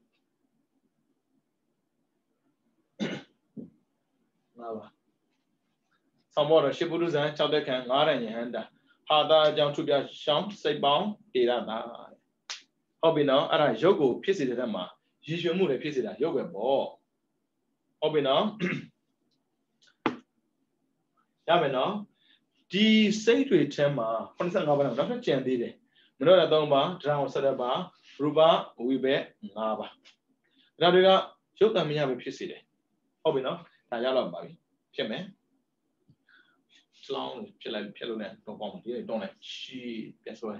၅ပါးဆောင်းမောတော့ရှစ်ပုရုဇံ၆တက်ခံ၅ရံယဟန္တာဟာတာအကြောင်းထုပြရှောင်းစိတ်ပေါင်းတေရတာဟုတ်ပြီနော်အဲ့ဒါရုပ်ကိုဖြစ်စေတဲ့တက်မှာရည်ရွှင်မှုလည်းဖြစ်စေတာရုပ်ပဲပေါ့ဟုတ်ပြီနော်ရမယ်နော်ဒီစိတ်တွေထဲမှာခုနစ်ဆယ့်ငါးပါးတော့နောက်ထပ်ကျန်သေးတယ်မနောရသုံးပါးတရားအောင်ဆက်ပါရူပဝိဘက်ငါးပါးဒါတွေကရုပ်တံမြင်ရပဲဖြစ်စေတယ်ဟုတ်ပြီနော်ဒါရတော့ပါပြီဖြစ်မယ်လောင်းဖြစ်လိုက်ဖြစ်လို့ ਨੇ တော့ပေါင်းဒီတော့ ਨੇ ရှီပြန်ဆွဲ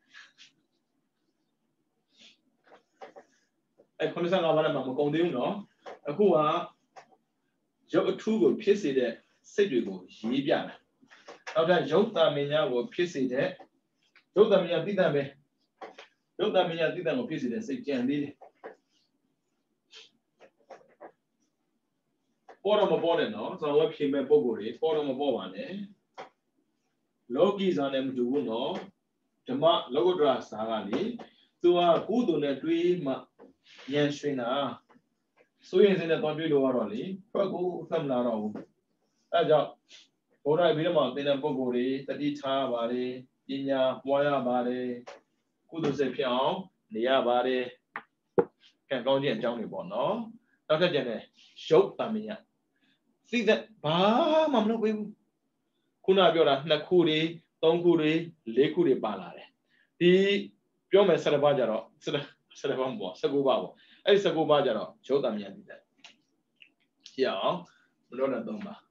အဲ့ခုနစ်ဆယ့်ငါးပါးလည်းမကုန်သေးဘူးနော်အခုကရုပ်အထူးကိုဖြစ်စေတဲ့စိတ်တွေကိုရေးပြတာနောက်ထပ်ရုပ်တံမြင်ရကိုဖြစ်စေတဲ့ရုပ်တံမြင်ရတိတံပဲရုပ်တံမြင်ရတိတံကိုဖြစ်စေတဲ့စိတ်ကြံသေးတယ်ပေါ်တော့မပေါ်နဲ့နော်ကျွန်တော်ကဖြေမဲ့ပုံကိုယ်တွေပေါ်တော့မပေါ်ပါနဲ့လောကီဇာနဲ့မတူဘူးနော်ဓမ္မလောကုတ္တရာဇာကလေသူကကုသိုလ်နဲ့တွေးမှဉာဏ်ရွှင်တာဆိုရင်စင်းနဲ့တွားတွေးလို့ရတော့လေထွက်ကိုအသက်မလာတော့ဘူးအဲကြောင့်ဘုရားဘိဓမ္မာသင်တဲ့ပုံကိုယ်တွေတတိထားပါတယ်ပညာပွားရပါတယ်ကုသိုလ်စိတ်ဖြစ်အောင်နေရပါတယ်ကံကောင်းခြင်းအကြောင်းတွေပေါ့နော်နောက်ထပ်ကျန်တဲ့ရုပ်တံမြင်ရသိတဲ့ဘာမှမလုပ်ပေးဘူးခုနပြောတာနှစ်ခုတွေသုံးခုတွေလေးခုတွေပါလာတယ်ဒီပြောမယ်ဆယ်ပါးကြတော့ဆယ်ဆယ်ပါးမပေါ့ဆယ်ကိုးပါးပေါ့အဲ့ဒီဆယ်ကိုးပါးကြတော့ရုပ်တံမြင်ရသိတဲ့ကြည့်အောင်မလို့တဲ့သုံးပါး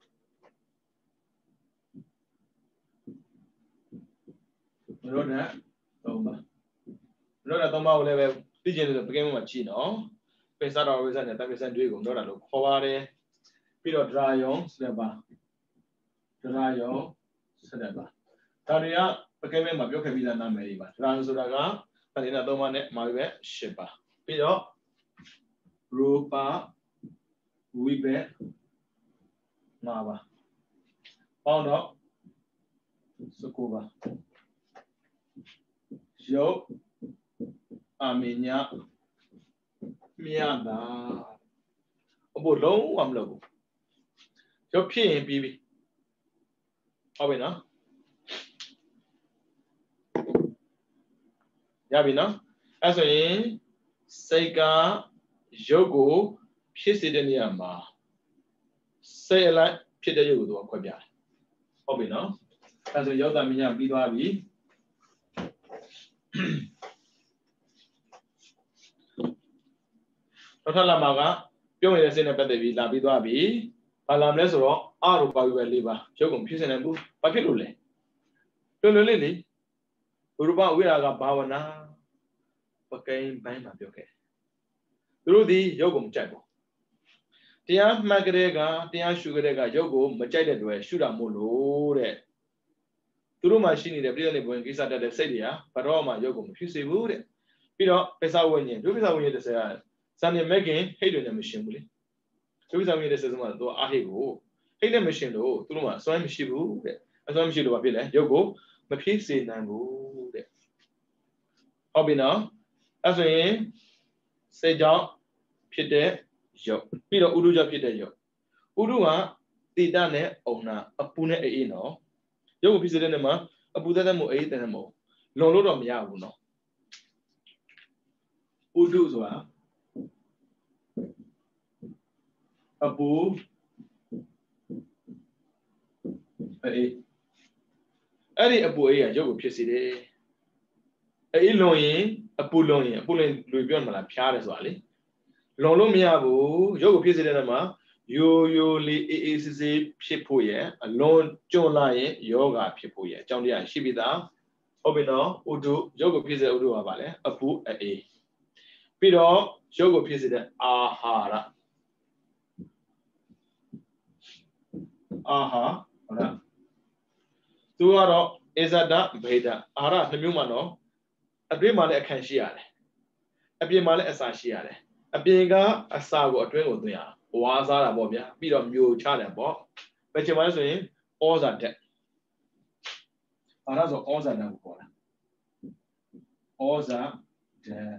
မလို့တဲ့သုံးပါးမလို့တဲ့သုံးပါးကိုလည်းပဲသိကျင်လို့ပကဲမှာကြည့်နော်ပိစတော်ဝိဇ္ဇာနဲ့တပိစံတွေးကုန်တော့တာလို့ခေါ်ပါတယ်ပြီးတော့ဒရာယုံဆယ်ပါးဒရာယုံဆယ်ပါးဒါတွေကပကဲမှာပြောခဲ့ပြီးသားနာမည်တွေပါဒရာယုံဆိုတာကတဏှာသုံးပါးနဲ့မာရီပဲရှစ်ပါးပြီးတော့ရူပဝိဘက်ငါးပါးပေါင်းတော့十九ပါးရုပ်အမြင်ညာမြတ်တာအဖို့လုံးဝမလုပ်ဘူးရုပ်ဖြစ်ရင်ပြီးပြီဟုတ်ပြီနော်ရပြီနော်အဲဆိုရင်စိတ်ကရုပ်ကိုဖြစ်စေတဲ့နေရာမှာစိတ်အလိုက်ဖြစ်တဲ့ရုပ်ကိုသူကခွဲပြတယ်ဟုတ်ပြီနော်အဲဆိုရုပ်တံမြင်ညာပြီးသွားပြီနောက်ထပ်လာမှာကပြုံးနေတဲ့စိတ်နဲ့ပတ်သက်ပြီးလာပြီးသွားပြီဘာလာမလဲဆိုတော့အရူပဝိဘက်လေးပါရုပ်ကုန်ဖြစ်စေနိုင်ဘူးဘာဖြစ်လို့လဲလွယ်လွယ်လေးလေရူပဝိရာကဘာဝနာပကိန်းဘိုင်းမှာပြောခဲ့သူတို့ဒီရုပ်ကုန်မကြိုက်ဘူးတရားမှတ်ကြတဲ့ကတရားရှုကြတဲ့ကရုပ်ကိုမကြိုက်တဲ့တွေရှုတာမို့လို့တဲ့သူတို့မှရှိနေတဲ့ပြည်နယ်ဘဝင်ကိစ္စတက်တဲ့စိတ်တွေကဘတော်မှရုပ်ကုန်မဖြစ်စေဘူးတဲ့ပြီးတော့ပိဿဝိညာဉ်ဒုပိဿဝိညာဉ်တစ်ဆယ်ဇာနေမကင်ဟိတ်တွေနဲ့မရှင်ဘူးလေဒုပိဿဝိညာဉ်တစ်ဆယ်ဆိုမှသူအာဟိတ်ကိုဟိတ်နဲ့မရှင်လို့သူတို့မှအစွမ်းမရှိဘူးတဲ့အစွမ်းမရှိလို့ဘာဖြစ်လဲရုပ်ကိုမဖြစ်စေနိုင်ဘူးတဲ့ဟုတ်ပြီနော်အဲဆိုရင်စိတ်ကြောင့်ဖြစ်တဲ့ရုပ်ပြီးတော့ဥဒုကြောင့်ဖြစ်တဲ့ရုပ်ဥဒုကတိတနဲ့အုံနာအပူနဲ့အေးနော်ရုပ်ကိုဖြစ်စေတဲ့နေမှာအပူသက်သက်မို့အေးတဲ့နေမို့လွန်လို့တော့မရဘူးနော်ဥဒုဆိုတာအပူအေးအဲ့ဒီအပူအေးကရုပ်ကိုဖြစ်စေတယ်အေးလွန်ရင်အပူလွန်ရင်အပူလွန်လွေပြောမှလားဖျားတယ်ဆိုတာလေလွန်လို့မရဘူးရုပ်ကိုဖြစ်စေတဲ့နေမှာယိုယိုလေးအေးအေးဆေးဆေးဖြစ်ဖို့ရအလွန်ကျွံလာရင်ယောဂဖြစ်ဖို့ရအကြောင်းတရားရှိပြီသားဟုတ်ပြီနော်ဥဒုရုပ်ကိုဖြစ်စေဥဒုကပါလေအပူအေးပြီးတော့ရုပ်ကိုဖြစ်စေတဲ့အာဟာရအာဟာဟုတ်လားသူကတော့အဇဒဗေဒအာဟာရနှမျိုးမှာတော့အတွင်းမှာလည်းအခန့်ရှိရတယ်အပြင်မှာလည်းအစာရှိရတယ်အပြင်ကအစာကိုအတွင်းကိုသွင်းရဝါစားတာပေါ့ဗျာပြီးတော့မျိုးချတယ်ပေါ့ဘယ်ချိန်မှလဲဆိုရင်ဩဇာတက်အာဟာရဆိုဩဇာတက်ကိုခေါ်တာဩဇာတက်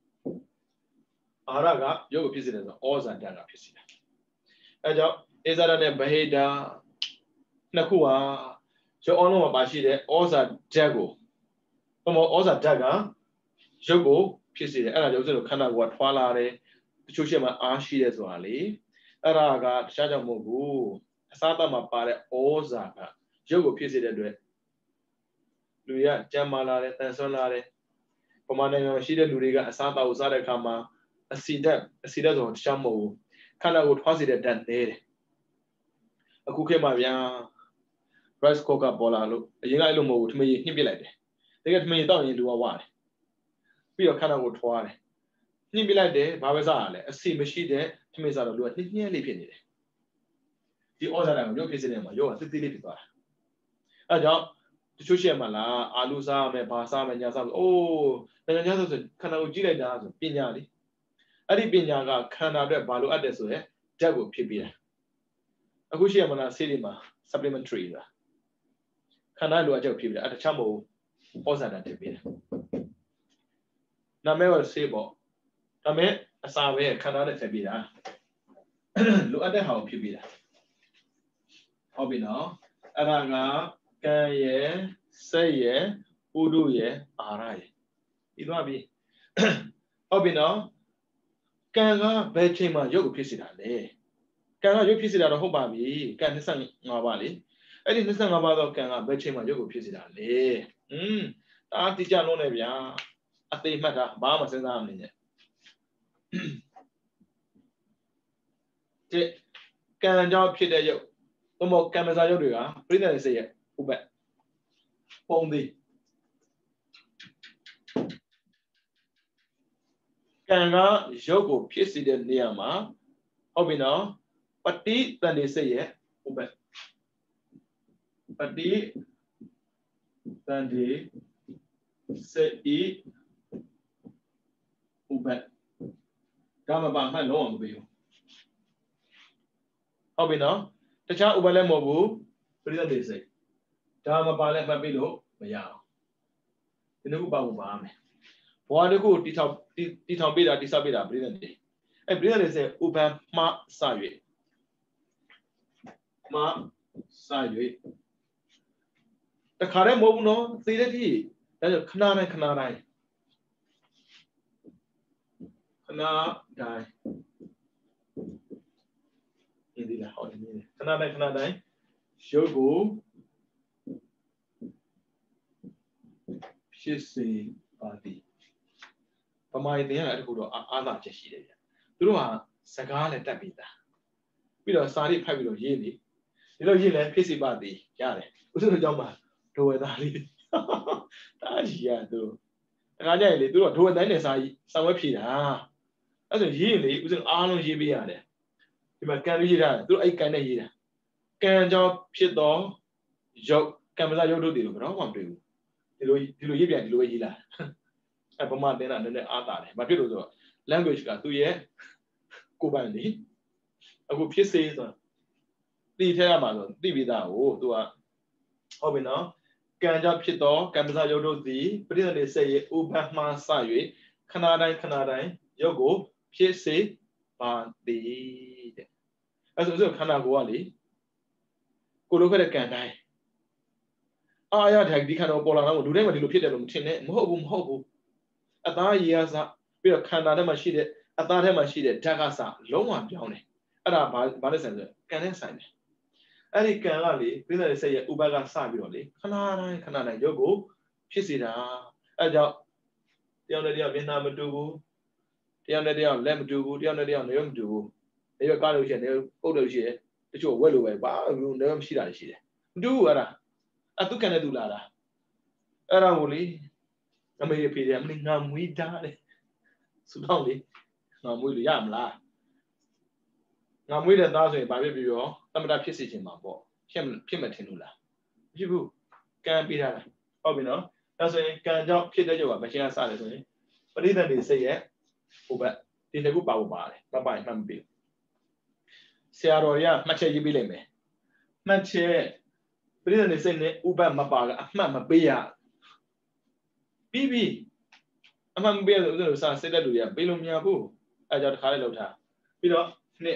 အာဟာရကရုပ်ကိုဖြစ်စေတယ်ဆိုဩဇာတက်ကဖြစ်စေတယ်အဲကြောင့်အဇာဒနဲ့ဗဟိတနှစ်ခုဟာရုပ်အောင်လုံးမှာပါရှိတဲ့ဩဇာတက်ကိုဘုံဩဇာတက်ကရုပ်ကိုဖြစ်စေတယ်အဲ့ဒါကြောင့်ဆိုခန္ဓာကိုယ်ကထွာလာတယ်တချို့ရှေ့မှာအားရှိတယ်ဆိုတာလေအဲ့ဒါကတခြားကြောင့်မဟုတ်ဘူးအ Asata ma pare Ozaka, Yogo Pisi de Luya, Jamalare, Tansonare, Pomana Shida Luriga, Asata Uzare Kama, a Sida, a Sida on Shamo, Kana would positive that day. A cookie Maria, rice coca bolalo, a young Ilumo to me, he be like they get me down into a one. We are kind of wood for it. He be like de, Babazale, a sea machine there, to me, Zara, do it nearly penny. The other than your piece in my yaw, the delivery. I don't. To show Mala, Alusa, me Pasa, and Yasam. Oh, then another kind of Gila does, Pinali. I did Pinyaga, Canada, Balu Adesue, Jago Pibia. Agushia Mana Cinema, supplementary. Canado Ajo Pibia at a chambo, Ozana Tibia. Namel Sabo. Name, a Save, Canada Tabida. Look at the house Pibia. Hobby now. Aranga. Can ye, say ye, who do ye, arai. It will be. Obino, can a bed chamber yoga piece it at day. Can I piece it at a hobabi, can the sun navali? I didn't listen about can a bed chamber yoga piece it at day. Hm, Auntie Janonevia, I think matter, Bama says I'm in it. Can job shit at you? No more cameras are you, bring it say it. Ube. Pondi. Kanga Jogo Pisi de Niama, Obino, Pati than they say it. Ube. Pati than they say it. Ube. Gama Bang had long with you. Obino, the child Ubale Mobu, than they say. Dama Bale Babilo, Mayao. The new Babu. Why the good Titan Bida Disabida brilliantly? A brilliant is a Upa Ma Saye. Ma Saye. The current Mobuno, say that he, that a Kanana Kanai. Kana die. Indeed, how do you mean? Kanana Kanai. Shogo. Shissy party. My dear, who are other Jeshia. Through a Sagal and Tabita. We don't study Pablo Yili. You know, you let Pissy Badi, Yale. Who's the jumper? Do it, Ali. That's yeah, do. And I did do a do a dentist. I somewhere Peter. That's a Yili, who's an Arnold Yibiade. You might carry that, do a kind of year. Can job shit dog, joke, Camilla, you do the wrong one to you. You do you get Louis. Apama then and then other, but you know, language got two years. Go by me. I will piece it. The Terramano, Divida, oh, to a hobby now. Can jump shit dog, Camisa Yodo the, but then they say, Ubama Saye, Canada, Canada, Yogo, piece, but the. As also Canagwali. Go look at the can die. I had the kind of ball, do them to look at them, Mobum Hobo. At that years, we are Canada machine, at that machine, Tagasa, long one, Johnny. At our Badison, can I sign it? And it can only, when they say Ubaga Sabioli, Canada, Canada, Yogo, Pisida, Adult, the other day of Vietnam do, the other day on Lem do, the other day on the young do. They are college and they're older year, that you're well away, wow, you never see that shit. Do, Ara. I took can do that. Ara only. I may appear, I mean, I'm we die. So only, I'm with the yam la. Now, with a thousand by baby, some of that pissage in my ball. Kim Pimatinula. You can't be that. Oh, you know, that's why can jump kid that you are, but she has started. But even they say, yeah, oh, but did a good bow by, bye bye, come be. Searoya, much a jubilee me. Much a. But then they say, Uba Mabaga, Mamma Bia. Bibi, among beer, the son said that we are Bilumia Boo. I got high load her. You know,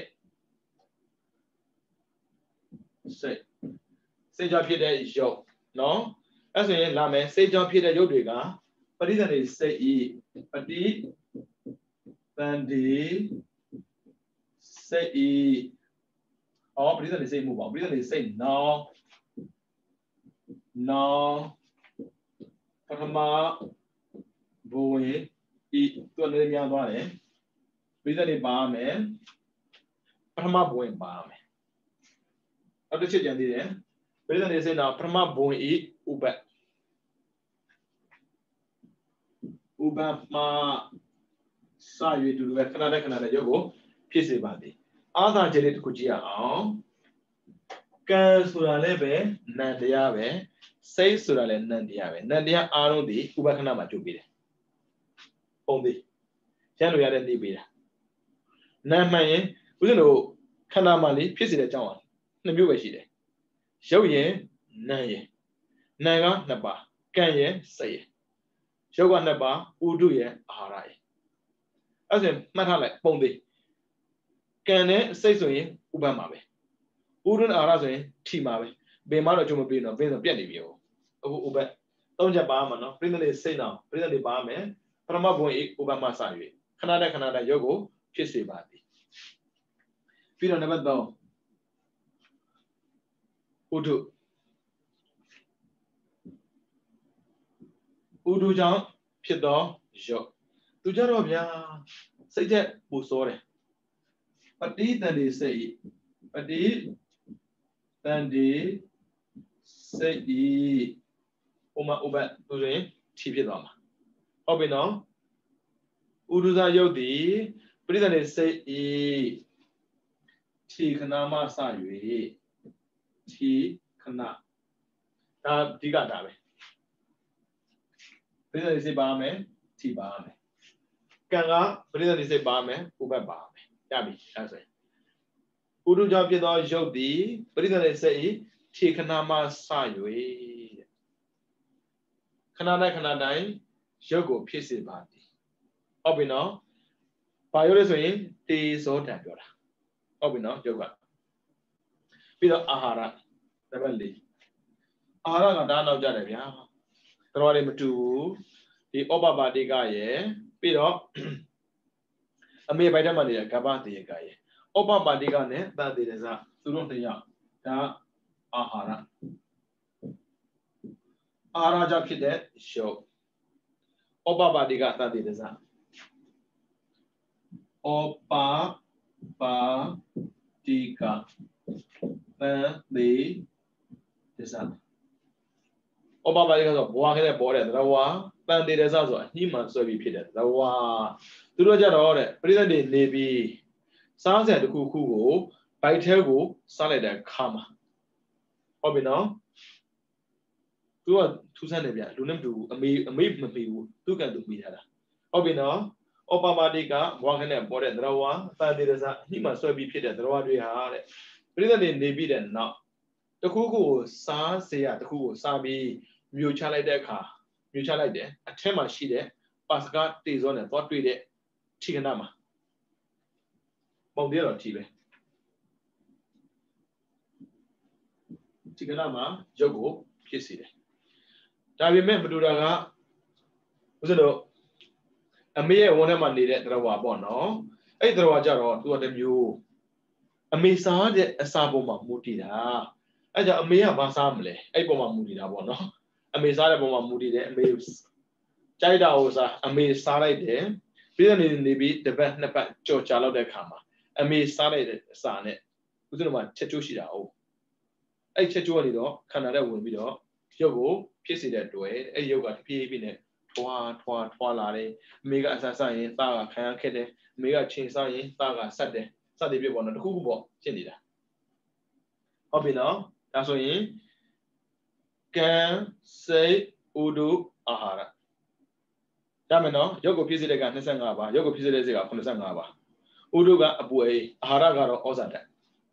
say, say, John Peter is your no. As in Lame, say John Peter Yodiga, but isn't it say E, but the then the say E 哦，不是你谁木吧？不是你谁孬孬，他他妈不会一ตัวนี้ยังตัวไหน不是你爸咩他妈不会爸咩เอาตัวเชื่อใจดีเลย不是你谁孬他妈不会一五百五百嘛စာရွေတူတူပဲခဏနဲ့ခဏနဲ့ရုပ်ကိုဖြစ်စေပါသည်အာသာကျလေးတစ်ခုကြည့်ရအောင်ကံဆိုတာလည်းပဲနန္တရားပဲစိတ်ဆိုတာလည်းနန္တရားပဲနန္တရားအားလုံးဒီဥပခဏမှာကျုပ်ပြီးတယ်ပုံသေးကျန်လို့ရတဲ့နေပေးတာနာမှန်ရင်ဦးဇင်းတို့ခန္ဓာမှာလေးဖြစ်စေတဲ့အကြောင်းအားနှစ်မျိုးပဲရှိတယ်ရုပ်ရင်နာမ်ရင်နာမ်ကနှစ်ပါးကံရင်စိတ်ရင်ရုပ်ကနှစ်ပါးဥဒုရင်အာဟာရရင်အဲ့ဒါမှတ်ထားလိုက်ပုံသေးကံနဲ့စိတ်ဆိုရင်ဥပမှာပဲဥဒုနဲ့အာဟာရဆိုရင်ထိမှာပဲဘယ်မှတော့အကျုံးမပေးတော့ဘယ်ဆိုပြတ်နေပြီဟိုအခုဥပသုံးချက်ပါမှာနော်ပြိဿလေးစိတ်နောင်ပြိဿလေးပါမယ်ပရမဘုံဤဥပမှာစ၍ခဏနဲ့ခဏနဲ့ရုပ်ကိုဖြစ်စေပါသည်ပြီးတော့နံပါတ်သုံးဥဒုဥဒုကြောင့်ဖြစ်သောရုပ်သူကြတော့ဗျာစိတ်ချက်ပူစောတယ်ပဋိသန္ဓေစိတ်ပဋိသန္ဓေစိတ်ဤဥမဥပသူရင်ထိဖြစ်သွားမှာဟုတ်ပြီနော်ဥဒုဇယုတ်တိပဋိသန္ဓေစိတ်ဤထိခဏမှစ၍ထိခဏဒါအဓိကဒါပဲပဋိသန္ဓေစိတ်ပါမယ်ထိပါမယ်ကံကပဋိသန္ဓေစိတ်ပါမယ်ဥပပါမယ်ရပြီအဲဆိုရင်ဥဒုကြောင့်ဖြစ်သောယုတ်တိပဋိသန္ဓေစိတ်ဤထိခဏမှစ၍ခဏတိုင်းခဏတိုင်းရုပ်ကိုဖြစ်စေပါသည်ဟုတ်ပြီနော်ဘာရုပ်လဲဆိုရင်တေဇောတံပြောတာဟုတ်ပြီနော်ရုပ်ကပြီးတော့အာဟာရနံပါတ်၄အာဟာရကဒါနောက်ကြတယ်ဗျာတော်တော်လေးမတူဘူးဒီဩပပါတိကရဲ့ပြီးတော့အမေပိုက်တတ်မှနေတဲ့ကပ္ပတေကရဲ့ဩပပါတိကနဲ့တန်တေရဇသူတို့တစ်ယောက်ဒါအာဟာရအာဟာရကြောင့်ဖြစ်တဲ့ရုပ်ဩပပါတိကတန်တေရဇဩပပါတိကတန်တေရဇဩပပါတိကဆိုဘဝခဲတဲ့ပေါ်တဲ့သရဝါတန်တေရဇဆိုအနှိမှန်ဆွဲပြီးဖြစ်တဲ့သရဝါသူတို့ကြတော့တဲ့ပရိသတ်တွေနေပြီးစားစရာတစ်ခုခုကိုဘိုက်ထဲကိုစားလိုက်တဲ့ခါမှာဟုတ်ပြီနော်သူကထူးဆန်းတယ်ဗျလူနဲ့မတူဘူးအမေအမေမမေဘူးသူကသူမိထားတာဟုတ်ပြီနော်ဩပပါတိကဘဝခဲနဲ့ပေါ်တဲ့သရဝါတန်တေရဇအနှိမှန်ဆွဲပြီးဖြစ်တဲ့သရဝါတွေဟာတဲ့ပရိသတ်တွေနေပြီးတဲ့နောက်တခုခုကိုစားစရာတခုကိုစားပြီးမြို့ချလိုက်တဲ့အခါမြို့ချလိုက်တယ်အထက်မှာရှိတဲ့ပါစကတေဇောနဲ့သွားတွေ့တဲ့ထိခဏမှာပုံပြတော့ထိပဲထိခဏမှာရုပ်ကိုဖြစ်စေတယ်ဒါပေမဲ့ဘဒူရာကဥစ္စာတော့အမေရဲ့ဝန်ထဲမှာနေတဲ့သရဝါပေါ့နော်အဲ့သရဝါကြတော့သူကတမျိုးအမေစားတဲ့အစာပေါ်မှာမူတည်တာအဲ့ကြောင့်အမေကဘာစားမလဲအဲ့ပေါ်မှာမူတည်တာပေါ့နော်အမေစားတဲ့ပေါ်မှာမူတည်တယ်အမေကြိုက်တာဟိုစားအမေစားလိုက်တယ်ပြီးတော့နေနေပြီးတစ်ပတ်နှစ်ပတ်ကြော်ချလောက်တဲ့ခါမှာအမေစားလိုက်တဲ့အစာနဲ့ဥစဉ်မှာချက်ချိုးရှိတာဟုတ်အဲ့ချက်ချိုးကနေတော့ခန္ဓာထဲဝင်ပြီးတော့ရုပ်ကိုဖြစ်စေတဲ့တွဲအဲ့ရုပ်ကတပြေးပြေးနဲ့ထွားထွားထွားလာတယ်အမေကအဆဆရင်သားကခံရခဲ့တယ်အမေကချိန်စားရင်သားကဆက်တယ်စသည်ဖြစ်ပေါ်တော့တခုခုပေါ့ဖြစ်နေတာဟုတ်ပြီနော်ဒါဆိုရင်ကံစိတ်ဥဒုအာဟာရဒါမယ်နော်ရုပ်ကိုဖြစ်စေတဲ့ကနှစ်ဆယ့်ငါးပါးရုပ်ကိုဖြစ်စေတဲ့စိတ်ကခုနှစ်ဆယ့်ငါးပါးဥဒုကအပူအေးအာဟာရကတော့ဩဇာဓာတ်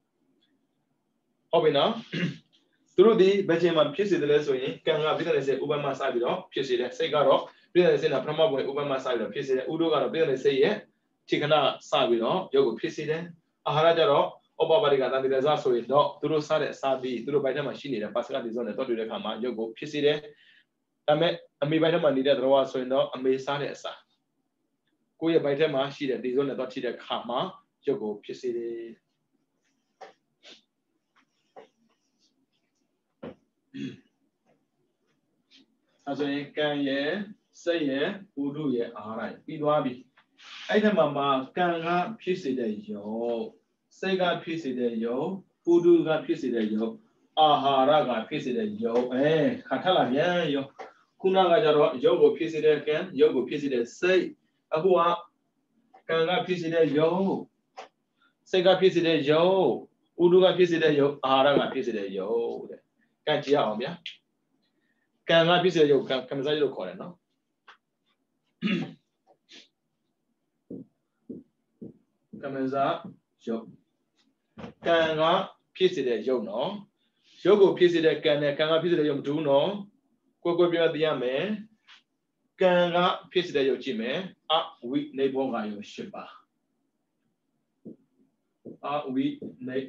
ဟုတ်ပြီနော်သူတို့ဒီဘယ်ချိန်မှာဖြစ်စေတယ်လဲဆိုရင်ကံကပြည့်တဲ့စိတ်ဥပမာစပြီးတော့ဖြစ်စေတယ်စိတ်ကတော့ပြည့်တဲ့စိတ်ကပထမဘဝဥပမာစပြီးတော့ဖြစ်စေတယ်ဥဒုကတော့ပြည့်တဲ့စိတ်ရဲ့ထိခဏစပြီးတော့ရုပ်ကိုဖြစ်စေတယ်အာဟာရကြတော့ဩပပါတိကတန်တေရဇဆိုရင်တော့သူတို့စားတဲ့အစာပြီးသူတို့ဘိုက်ထဲမှာရှိနေတဲ့ပါစကတေဇောနဲ့တော့တွေ့တဲ့အခါမှာရုပ်ကိုဖြစ်စေတယ်ဒါပေမဲ့အမေဘိုက်ထဲမှာနေတဲ့သရဝါဆိုရင်တော့အမေစားတဲ့အစာကိုယ့်ရဲ့ဘိုက်ထဲမှာရှိတဲ့တေဇောနဲ့တော့ထိတဲ့ခါမှာရုပ်ကိုဖြစ်စေတယ်အဲဆိုရင်ကံရဲ့စိတ်ရဲ့ဥဒုရဲ့အာဟာရရဲ့ပြီးသွားပြီအဲ့ဒီမှာမှာကံကဖြစ်စေတဲ့ယောစိတ်ကဖြစ်စေတဲ့ယောဥဒုကဖြစ်စေတဲ့ယောအာဟာရကဖြစ်စေတဲ့ယောအဲခါထလာပြန်ယောခုနကကြတော့ယောကိုဖြစ်စေတဲ့ကံယောကိုဖြစ်စေတဲ့စိတ်အခုကကံကဖြစ်စေတဲ့ယောစိတ်ကဖြစ်စေတဲ့ယောဥဒုကဖြစ်စေတဲ့ယောအာဟာရကဖြစ်စေတဲ့ယောတဲ့ကံကြည့်ရအောင်ဗျာကံကဖြစ်စေတဲ့ယောကံကံမစားရလို့ခေါ်တယ်နော်ကံမစားယောကံကဖြစ်စေတဲ့ယောနော်ယောကိုဖြစ်စေတဲ့ကံနဲ့ကံကဖြစ်စေတဲ့ယောမတူးနော်ကိုကိုပြောသိရမယ်ကံကဖြစ်စေတဲ့ယောကြည့်မယ်အဝိနေဘောကယော၈ပါးအဝိနေ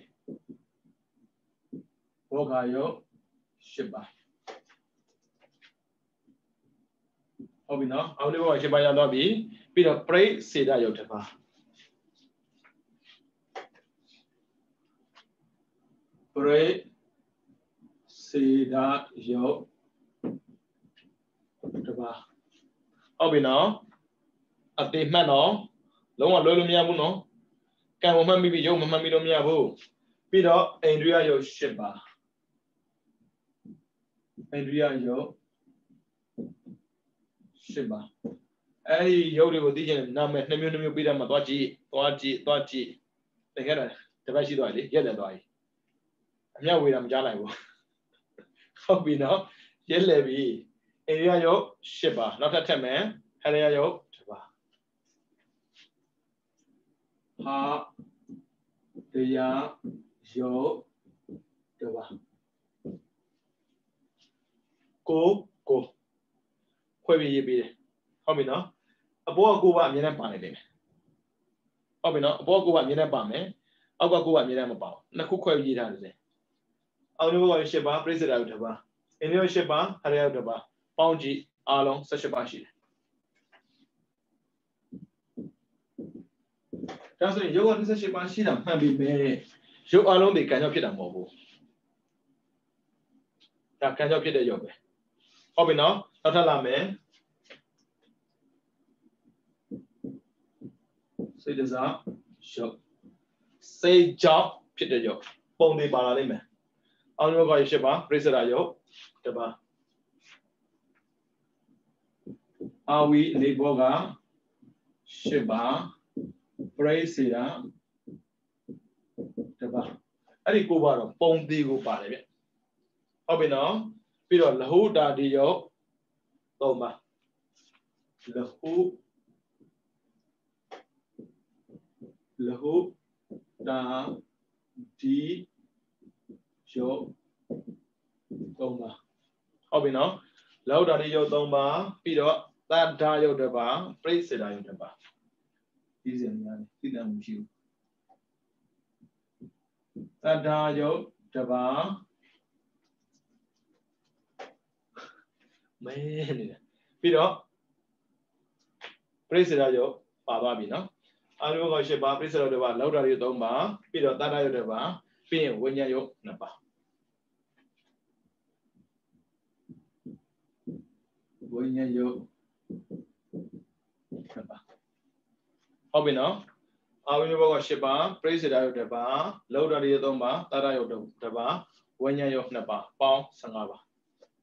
ဘောကယော၈ပါးဟုတ်ပြီနော်အဝိနေဘောက၈ပါးရတော့ပြီပြီးတော့ပရိစေဒယောတစ်ပါးပရိစေဒယောတစ်ပါးဟုတ်ပြီနော်အတိမှတ်နော်လုံးဝလွယ်လို့မရဘူးနော်ကံကိုမှတ်မိပြီးရုပ်မမှတ်မိလို့မရဘူးပြီးတော့အိန္ဒြိယယုတ်၈ပါးအိန္ဒြိယယုတ်၈ပါးအဲ့ဒီယုတ်တွေကိုသိချင်နာမည်နှစ်မျိုးနှစ်မျိုးပြီးတော့မှသွားကြည့်သွားကြည့်သွားကြည့်တကယ်တော့တပတ်ရှိသွားပြီရက်တယ်သွားပြီအမြောက်ဝေးတာမကြားနိုင်ဘူးဟုတ်ပြီနော်ရက်လေပြီအိန္ဒြိယယုတ်၈ပါးနောက်ထပ်ထပ်မယ်ဟရိယယုတ်တစ်ပါးဟာတရားယုတ်တစ်ပါးကိုကိုခွဲပြီးရေးပြီးတယ်ဟုတ်ပြီနော်အပေါ်ကကိုကအမြဲတမ်းပါနေတယ်ဟုတ်ပြီနော်အပေါ်ကကိုကအမြဲတမ်းပါမယ်အောက်ကကိုကအမြဲတမ်းမပါဘူးနှစ်ခုခွဲပြီးရေးထားတယ်အောက်niveauက၈ပါးပြိဿရာယုတ်တစ်ပါးအင်းမျိုး၈ပါးဟရိယယုတ်တစ်ပါးပေါင်းကြည့်အားလုံး၁၈ပါးရှိတယ်ဒါဆိုရင်ယောဂ၂၈ပါးရှိတာမှန်ပြီပဲရုပ်အလုံးတွေကံကြောင့်ဖြစ်တာမဟုတ်ဘူးဒါကံကြောင့်ဖြစ်တဲ့ယောဂပဲဟုတ်ပြီနော်နောက်ထပ်လာမယ်စိတ်တစားယောဂစိတ်ကြောင့်ဖြစ်တဲ့ယောဂပုံတွေပါလာလိမ့်မယ်အောက်ယောဂ၈ပါးပြိဿရာယောဂတစ်ပါးအာဝိနေဘောက၈ပါးပရိစေဒတစ်ပါးအဲ့ဒီကိုပါတော့ပုံသေးကိုပါတယ်ဗျဟုတ်ပြီနော်ပြီးတော့လဟုတာတိယောသုံးပါလဟုလဟုတာတိယောသုံးပါဟုတ်ပြီနော်လဟုတာတိယောသုံးပါပြီးတော့သတ္တယောတစ်ပါးပရိစေဒယောတစ်ပါးဒီစင်များသိတယ်မရှိဘူးသတ္တယုတ်တစ်ပါးမဲနေတယ်ပြီးတော့ပရိစ္ဆေဒယုတ်ပါသွားပြီနော်အာရုံက၈ပါးပရိစ္ဆေဒယုတ်တစ်ပါးလောက်တာယုတ်၃ပါးပြီးတော့သတ္တယုတ်တစ်ပါးပြီးရင်ဝိညာဉ်ယုတ်၂ပါးဝိညာဉ်ယုတ်၂ပါးဟုတ်ပြီနော်အာဝိနဘောက၈ပါးပရိစ္ဆေဒယုတ်တစ်ပါးလောက်တာယုတ်၃ပါးသတ္တယုတ်တစ်ပါးဝိညာဉ်ယုတ်၂ပါးပေါင်း၁၅ပါး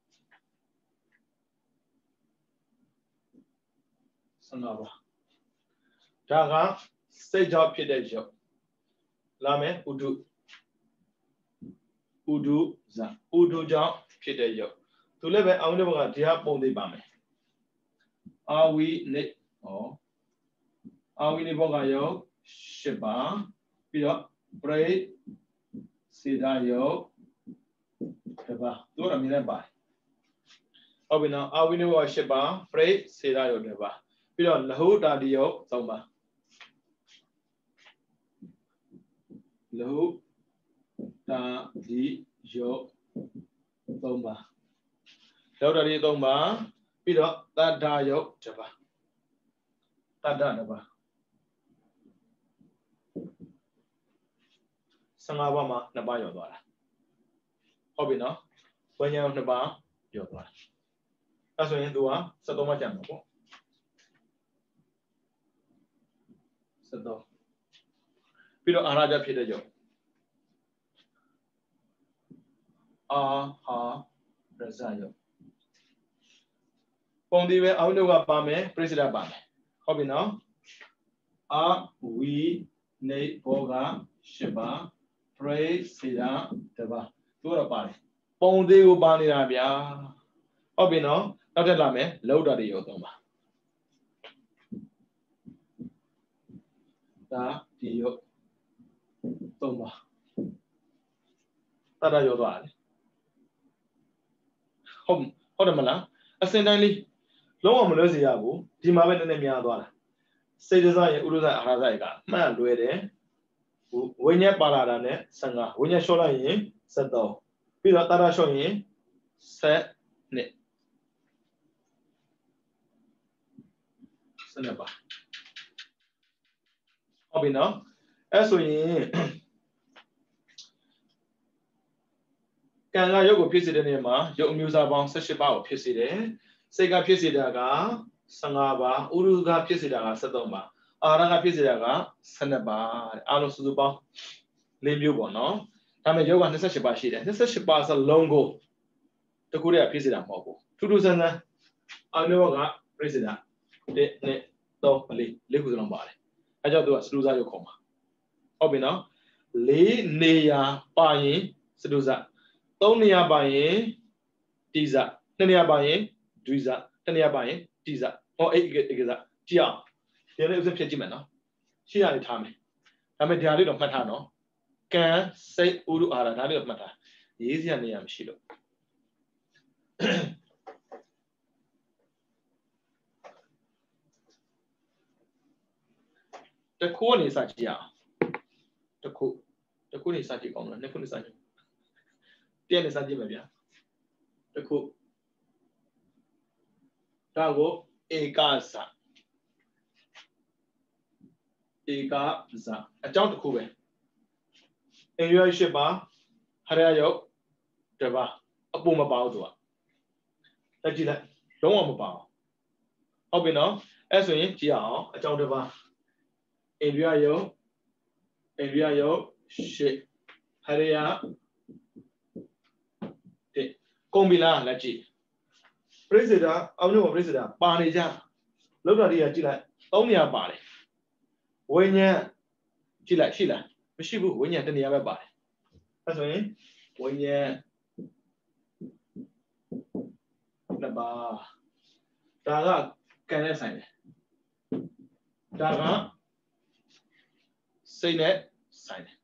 ၁၅ပါးဒါကစိတ်ကြောင့်ဖြစ်တဲ့ယုတ်လာမယ်ဥဒုဥဒုဇာဥဒုကြောင့်ဖြစ်တဲ့ယုတ်သူလည်းပဲအာဝိနဘောကဒီဟာပုံသိပါမယ်အာဝိနေဟောအာဝိနေဘောကယုတ်၈ပါးပြီးတော့ပရိစေဒယုတ်တစ်ပါးသူတို့အမြင်နဲ့ပါတယ်ဟုတ်ပြီနော်အာဝိနေဘော၈ပါးပရိစေဒယုတ်တစ်ပါးပြီးတော့လဟုတာတိယုတ်၃ပါးလဟုတာတိယုတ်၃ပါးလဟုတာတိ၃ပါးပြီးတော့တတ္တယုတ်တစ်ပါးတတ္တတစ်ပါး၁၅ပါးမှာ၂ပါးရောက်သွားတာဟုတ်ပြီနော်ဝိညာဉ်နှစ်ပါးပြောသွားအဲဆိုရင်သူကစက်သုံးမှကျန်မှာပေါ့စက်သုံးပြီးတော့အာရကြဖြစ်တဲ့ကြောင့်အာဟာရဇယပုံဒီပဲအောက်တော့ကပါမယ်ပရိစ္ဆေဒပါမယ်ဟုတ်ပြီနော်အာဝီနေဘောကရှိပါပရိစ္ဆေဒတပါသူတော့ပါတယ်ပုံသေးကိုပါနေတာဗျာဟုတ်ပြီနော်နောက်ထပ်လာမယ်လောက်တာတွေရောသုံးပါဒါဒီရောသုံးပါတရရောသွားတယ်ဟုတ်ဟုတ်တယ်မလားအစင်တိုင်းလေးလုံးဝမလွဲစေရဘူးဒီမှာပဲနည်းနည်းများသွားတာစေတစားရဲ့ဥဒ္ဒဇအာဟာရဇရဲ့ကမှတ်လွဲတယ်ဝိညာဉ်ပါလာတာနဲ့ဆယ်ငါဝိညာဉ်လျှော့လိုက်ရင်ဆယ်သုံးပြီးတော့တရလျှော့ရင်ဆယ်နှစ်ဆယ်နှစ်ပါဟုတ်ပြီနော်အဲဆိုရင်ကံကရုပ်ကိုဖြစ်စေတဲ့နေရာမှာရုပ်အမျိုးအစားပေါင်း၁၈ပါးကိုဖြစ်စေတယ်စိတ်ကဖြစ်စေတာကဆယ်ငါပါဥရုကဖြစ်စေတာကဆယ်သုံးပါအာရကဖြစ်စေတာကဆယ်နှစ်ပါအားလုံးစုစုပေါင်းလေးမျိုးပေါ့နော်ဒါပေမဲ့ရုပ်က၂၈ပါးရှိတယ်၂၈ပါးစလုံးကိုတခုတည်းကဖြစ်စေတာမဟုတ်ဘူးထူးထူးဆန်းဆန်းအာမျိုးကပြည့်စေတာ၁ ၂ ၃ ၄လေးခုစလုံးပါတယ်အဲကြောင့်သူကစတူဇရုပ်ခေါ်မှာဟုတ်ပြီနော်လေးနေရာပါရင်စတူဇသုံးနေရာပါရင်တိဇနှစ်နေရာပါရင်ဒွိဇတစ်နေရာပါရင်တိဇဟောအဲ့ဒီကိစ္စကြည့်အောင်ဒီနေ့ဥစ္စာဖြစ်ကြည့်မယ်နော်ရှေ့ရတယ်ထားမယ်ဒါပေမဲ့ဒါလေးတော့မှတ်ထားနော်ကံစိတ်ဥရုအာရဒါလေးတော့မှတ်ထားရေးစရာနေရာမရှိလို့တခုကနေစကြည့်အောင်တခုတခုနေစကြည့်ကောင်းလားနှစ်ခုနေစကြည့်တည့်နေစကြည့်မယ်ဗျာတခုဒါကိုဧကဇဧကဇအကြောင်းတစ်ခုပဲအင်္ဂရိရှိပါဟရယုတ်တပါအပူမပါဘူးသူကလက်ကြည့်လိုက်လုံးဝမပါဘူးဟုတ်ပြီနော်အဲ့ဆိုရင်ကြည့်အောင်အကြောင်းတပါအင်္ဂရိယုတ်အင်္ဂရိယုတ်ရှိဟရယတဲ့ကုံပြီလားလက်ကြည့်ပရိစ္ဆေဒအောင်လို့ပရိစ္ဆေဒပါနေကြလောက်တာတွေကကြည့်လိုက်သုံးနေရာပါတယ်ဝိညာဉ်ကြည့်လိုက်ရှိလားမရှိဘူးဝိညာဉ်တစ်နေရာပဲပါတယ်အဲဆိုရင်ဝိညာဉ်နှစ်ပါးဒါကကံနဲ့ဆိုင်တယ်ဒါကစိတ်နဲ့ဆိုင်တယ်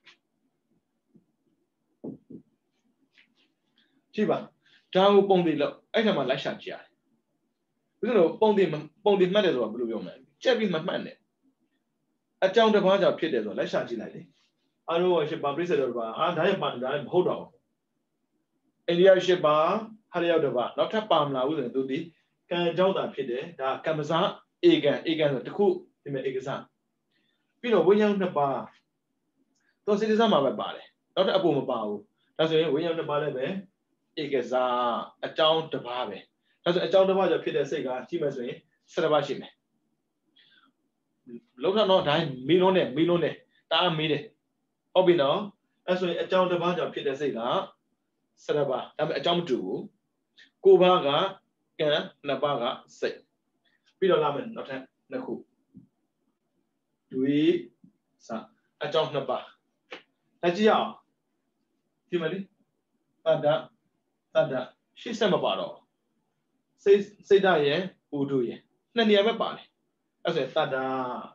ကြည့်ပါဒါကိုပုံတည်လို့အဲ့ထမှာလိုက်ရှာကြည့်ရတယ်ဘယ်လိုပုံတည်ပုံတည်မှတ်တယ်ဆိုတာဘယ်လိုပြောမလဲကြက်ပြီးမမှတ်နဲ့အကြောင်းတစ်ပါးကြောင့်ဖြစ်တယ်ဆိုတော့လိုက်ရှာကြည့်လိုက်လေအားလုံးရှိပါပရိစ္ဆေတော်ပါအာဒါရပါဒါလည်းမဟုတ်တော့ဘူးအိန္ဒိယရှိပါဟာရရောက်တော့ပါနောက်ထပ်ပါမလာဘူးဆိုရင်သူဒီကံကြောင့်သာဖြစ်တယ်ဒါကမ္မဇာဧကံဧကံဆိုတခုဒီမဲ့ဧကဇာပြီးတော့ဝိညာဉ်နှစ်ပါးတော့စိတ္တဇာမှာပဲပါတယ်နောက်ထပ်အပူမပါဘူးဒါဆိုရင်ဝိညာဉ်နှစ်ပါးလည်းပဲဧကဇာအကြောင်းတစ်ပါးပဲဒါဆိုအကြောင်းတစ်ပါးကြောင့်ဖြစ်တဲ့စိတ်ကကြည့်မယ်ဆိုရင်ဆယ်ပါးရှိမယ်လုံးတော့ဒါမီလုံးနဲ့မီလုံးနဲ့တားမီးတယ်ဟုတ်ပြီနော်အဲဆိုရင်အကြောင်းတစ်ပါးကြောင့်ဖြစ်တဲ့စိတ်ကဆယ်ပါးဒါပေမဲ့အကြောင်းမတူဘူးကိုးပါးကကံနှစ်ပါးကစိတ်ပြီးတော့လာမယ်နောက်ထပ်နှစ်ခုဒွေစာအကြောင်းနှစ်ပါးလက်ကြည့်အောင်ဒီမလေးတဒ္ဒတဒ္ဒရှစ်ဆက်မပါတော့စိတ်စိတ်ဓာတ်ရဲ့ဥဒုရဲ့နှစ်နေရာပဲပါတယ်အဲ့ဆိုတဒ္ဒ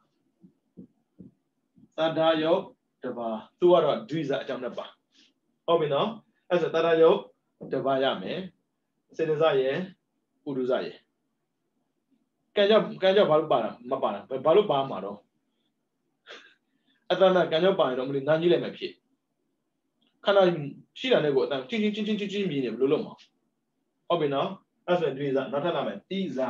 တဒ္ဒယုတ်တပါသူကတော့ဒွိဇအကြောင်းနှစ်ပါဟုတ်ပြီနော်အဲ့ဆိုတဒ္ဒယုတ်တပါရမယ်စေတဇရဲ့ဥဒုဇရဲ့ကံကြောင့်ကံကြောင့်ဘာလို့ပါတာမပါတာဘာလို့ပါမှာတော့အတဏကံကြောင့်ပါရင်တော့မလို့နားကြီးလိုက်မှဖြစ်ခန္ဓာရှိတာနဲ့ကိုအတန်ချင်းချင်းချင်းချင်းချင်းမြည်နေဘယ်လိုလုပ်မှာဟုတ်ပြီနော်အဲ့ဆိုရင်ဒွိဇနောက်ထပ်လာမယ်တိဇ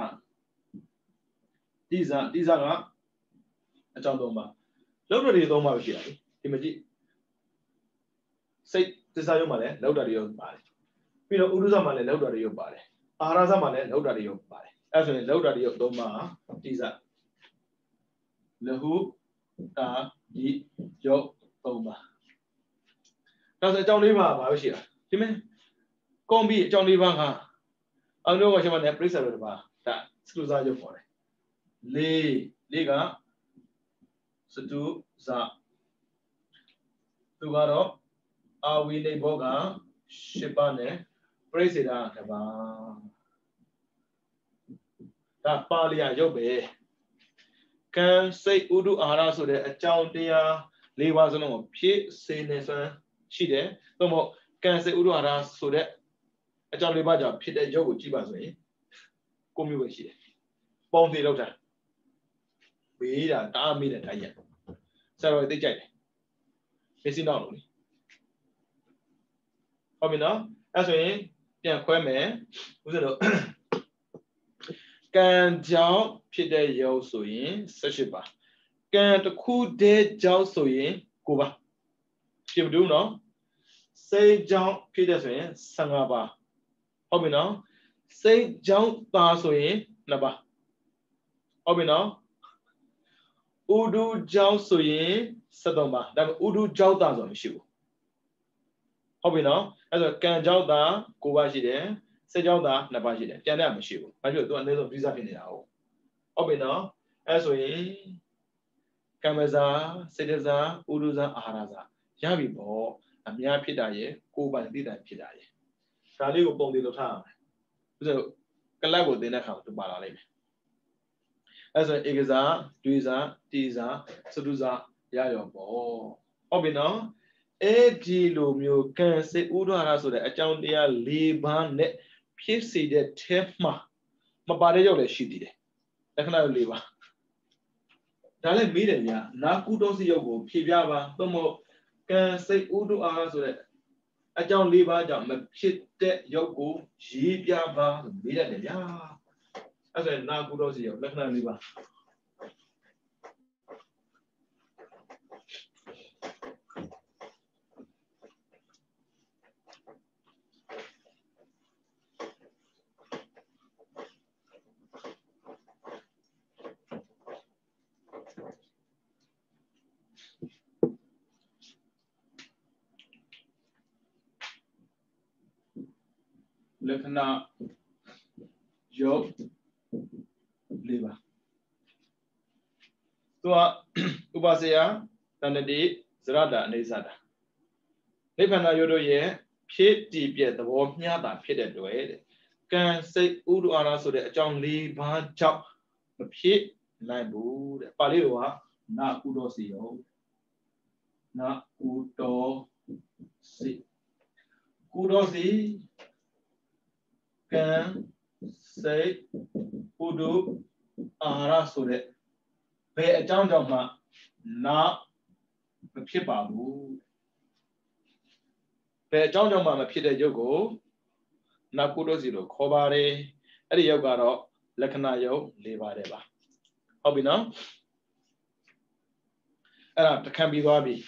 တိဇတိဇကအကြောင်းသုံးပါလောက်တော်တွေသုံးပါပဲရှိတာလေဒီမကြည့်စိတ်သစ္စာရုံမှာလည်းလောက်တော်တွေရောပါတယ်ပြီးတော့ဥဒုဇမှာလည်းလောက်တာတွေရုပ်ပါတယ်အာဟာရဇမှာလည်းလောက်တာတွေရုပ်ပါတယ်အဲ့ဆိုရင်လောက်တာတွေရုပ်သုံးပါတိစလဟုတာဒီရုပ်သုံးပါဒါဆိုအကြောင်းလေးပါဘာလို့ရှိတာဒီမဲ့ကွန်ဘီအကြောင်းလေးပါကအောင်တော့ကရှင်းမနဲ့ပြိဿရတပါဒါစတုဇာရုပ်ခေါ်တယ်လေးလေးကစတုဇာသူကတော့အာဝိနိဘောကရှစ်ပါးနဲ့ပြိစေတာကပါဒါပါဠိယရုပ်ပဲကံစိတ်ဥဒုအာဟာရဆိုတဲ့အကြောင်းတရားလေးပါးစလုံးကိုဖြည့်စေနေစွမ်းရှိတယ်သို့မဟုတ်ကံစိတ်ဥဒုအာဟာရဆိုတဲ့အကြောင်းလေးပါးကြောင့်ဖြစ်တဲ့ရုပ်ကိုကြည့်ပါဆိုရင်ကိုမျိုးပဲရှိတယ်ပေါင်းသေးလောက်တာမေးတာတားမေးတဲ့တိုင်းရဆရာတော်သိကြိုက်တယ်မစင်းတော့လို့လေဟုတ်ပြီနော်အဲ့ဆိုရင်ပြန်ခွဲမယ်ဦးဇင်းတို့ကံကြောင့်ဖြစ်တဲ့ရုပ်ဆိုရင်၁၈ပါကံတစ်ခုတည်းကြောင့်ဆိုရင်၉ပါဖြစ်မတူနော်စိတ်ကြောင့်ဖြစ်တဲ့ဆိုရင်၁၅ပါဟုတ်ပြီနော်စိတ်ကြောင့်သာဆိုရင်နှစ်ပါဟုတ်ပြီနော်ဥဒုကြောင့်ဆိုရင်၁၃ပါဒါပေမဲ့ဥဒုကြောင့်သာဆိုမရှိဘူးဟုတ်ပြီနော်အဲ့ဆိုကံကြောင့်သာ၉ပါရှိတယ်စိတ်ကြောင့်သာနှစ်ပါရှိတယ်ပြန်တဲ့မရှိဘူးဘာဖြစ်လို့သူအနည်းဆုံးဗီဇဖြစ်နေတာဟုတ်ဟုတ်ပြီနော်အဲ့ဆိုရင်ကမ္မဇာစေတဇာဥဒုဇာအာဟာရဇာရပြီပေါ့အများဖြစ်တာရဲ့ကိုယ်ပိုင်သိတာဖြစ်တာရဲ့ဒါလေးကိုပုံသေးလို့ထားရမယ်ဥစ္စာကလပ်ကိုသင်တဲ့အခါသူပါလာလိမ့်မယ်အဲ့ဆိုဧကဇာဒွေဇာတိဇာစတုဇာရရောပေါ့ဟုတ်ပြီနော်အဲ့ဒီလိုမျိုးကံစေဥဒ္ဒရာဆိုတဲ့အကြောင်းတရား၄ပါးနဲ့ဖြစ်စေတဲ့ထဲမှာမပါတဲ့ရောက်လည်းရှိသေးတယ်လက္ခဏာ၄ပါးဒါလည်းမေးတယ်ညာနာကုတောစီရောက်ကိုဖြေပြပါသို့မဟုတ်ကံစိတ်ဥဒ္ဒရာဆိုတဲ့အကြောင်း၄ပါးကြောင့်မဖြစ်တဲ့ရောက်ကိုရေးပြပါလို့မေးတယ်ညာအဲ့ဒါနာကုတောစီရောက်လက္ခဏာ၄ပါးလက္ခဏာယောလေးပါသူကဥပါစေယတဏ္ဍတိဇရတာအနေစာတာနိဗ္ဗာန်ယောတို့ရဲ့ဖြစ်တည်ပြည့်သဘောမျှတာဖြစ်တဲ့တွေ့တဲ့ကံစိတ်ဥဒ္ဒရာဆိုတဲ့အကြောင်း၄ပါးကြောင့်မဖြစ်နိုင်ဘူးတဲ့ပါဠိတော်ကနာကုတောစီယောနာကုတောစီကုတောစီကံစိတ်ဥဒုအာဟာရဆိုတဲ့ဘယ်အကြောင်းကြောင့်မှနာမဖြစ်ပါဘူးဘယ်အကြောင်းကြောင့်မှမဖြစ်တဲ့ရုပ်ကိုနာကုတောစီလို့ခေါ်ပါတယ်အဲ့ဒီရုပ်ကတော့လက္ခဏာရုပ်၄ပါးတဲ့ပါဟုတ်ပြီနော်အဲ့ဒါတခံပြီးသွားပြီ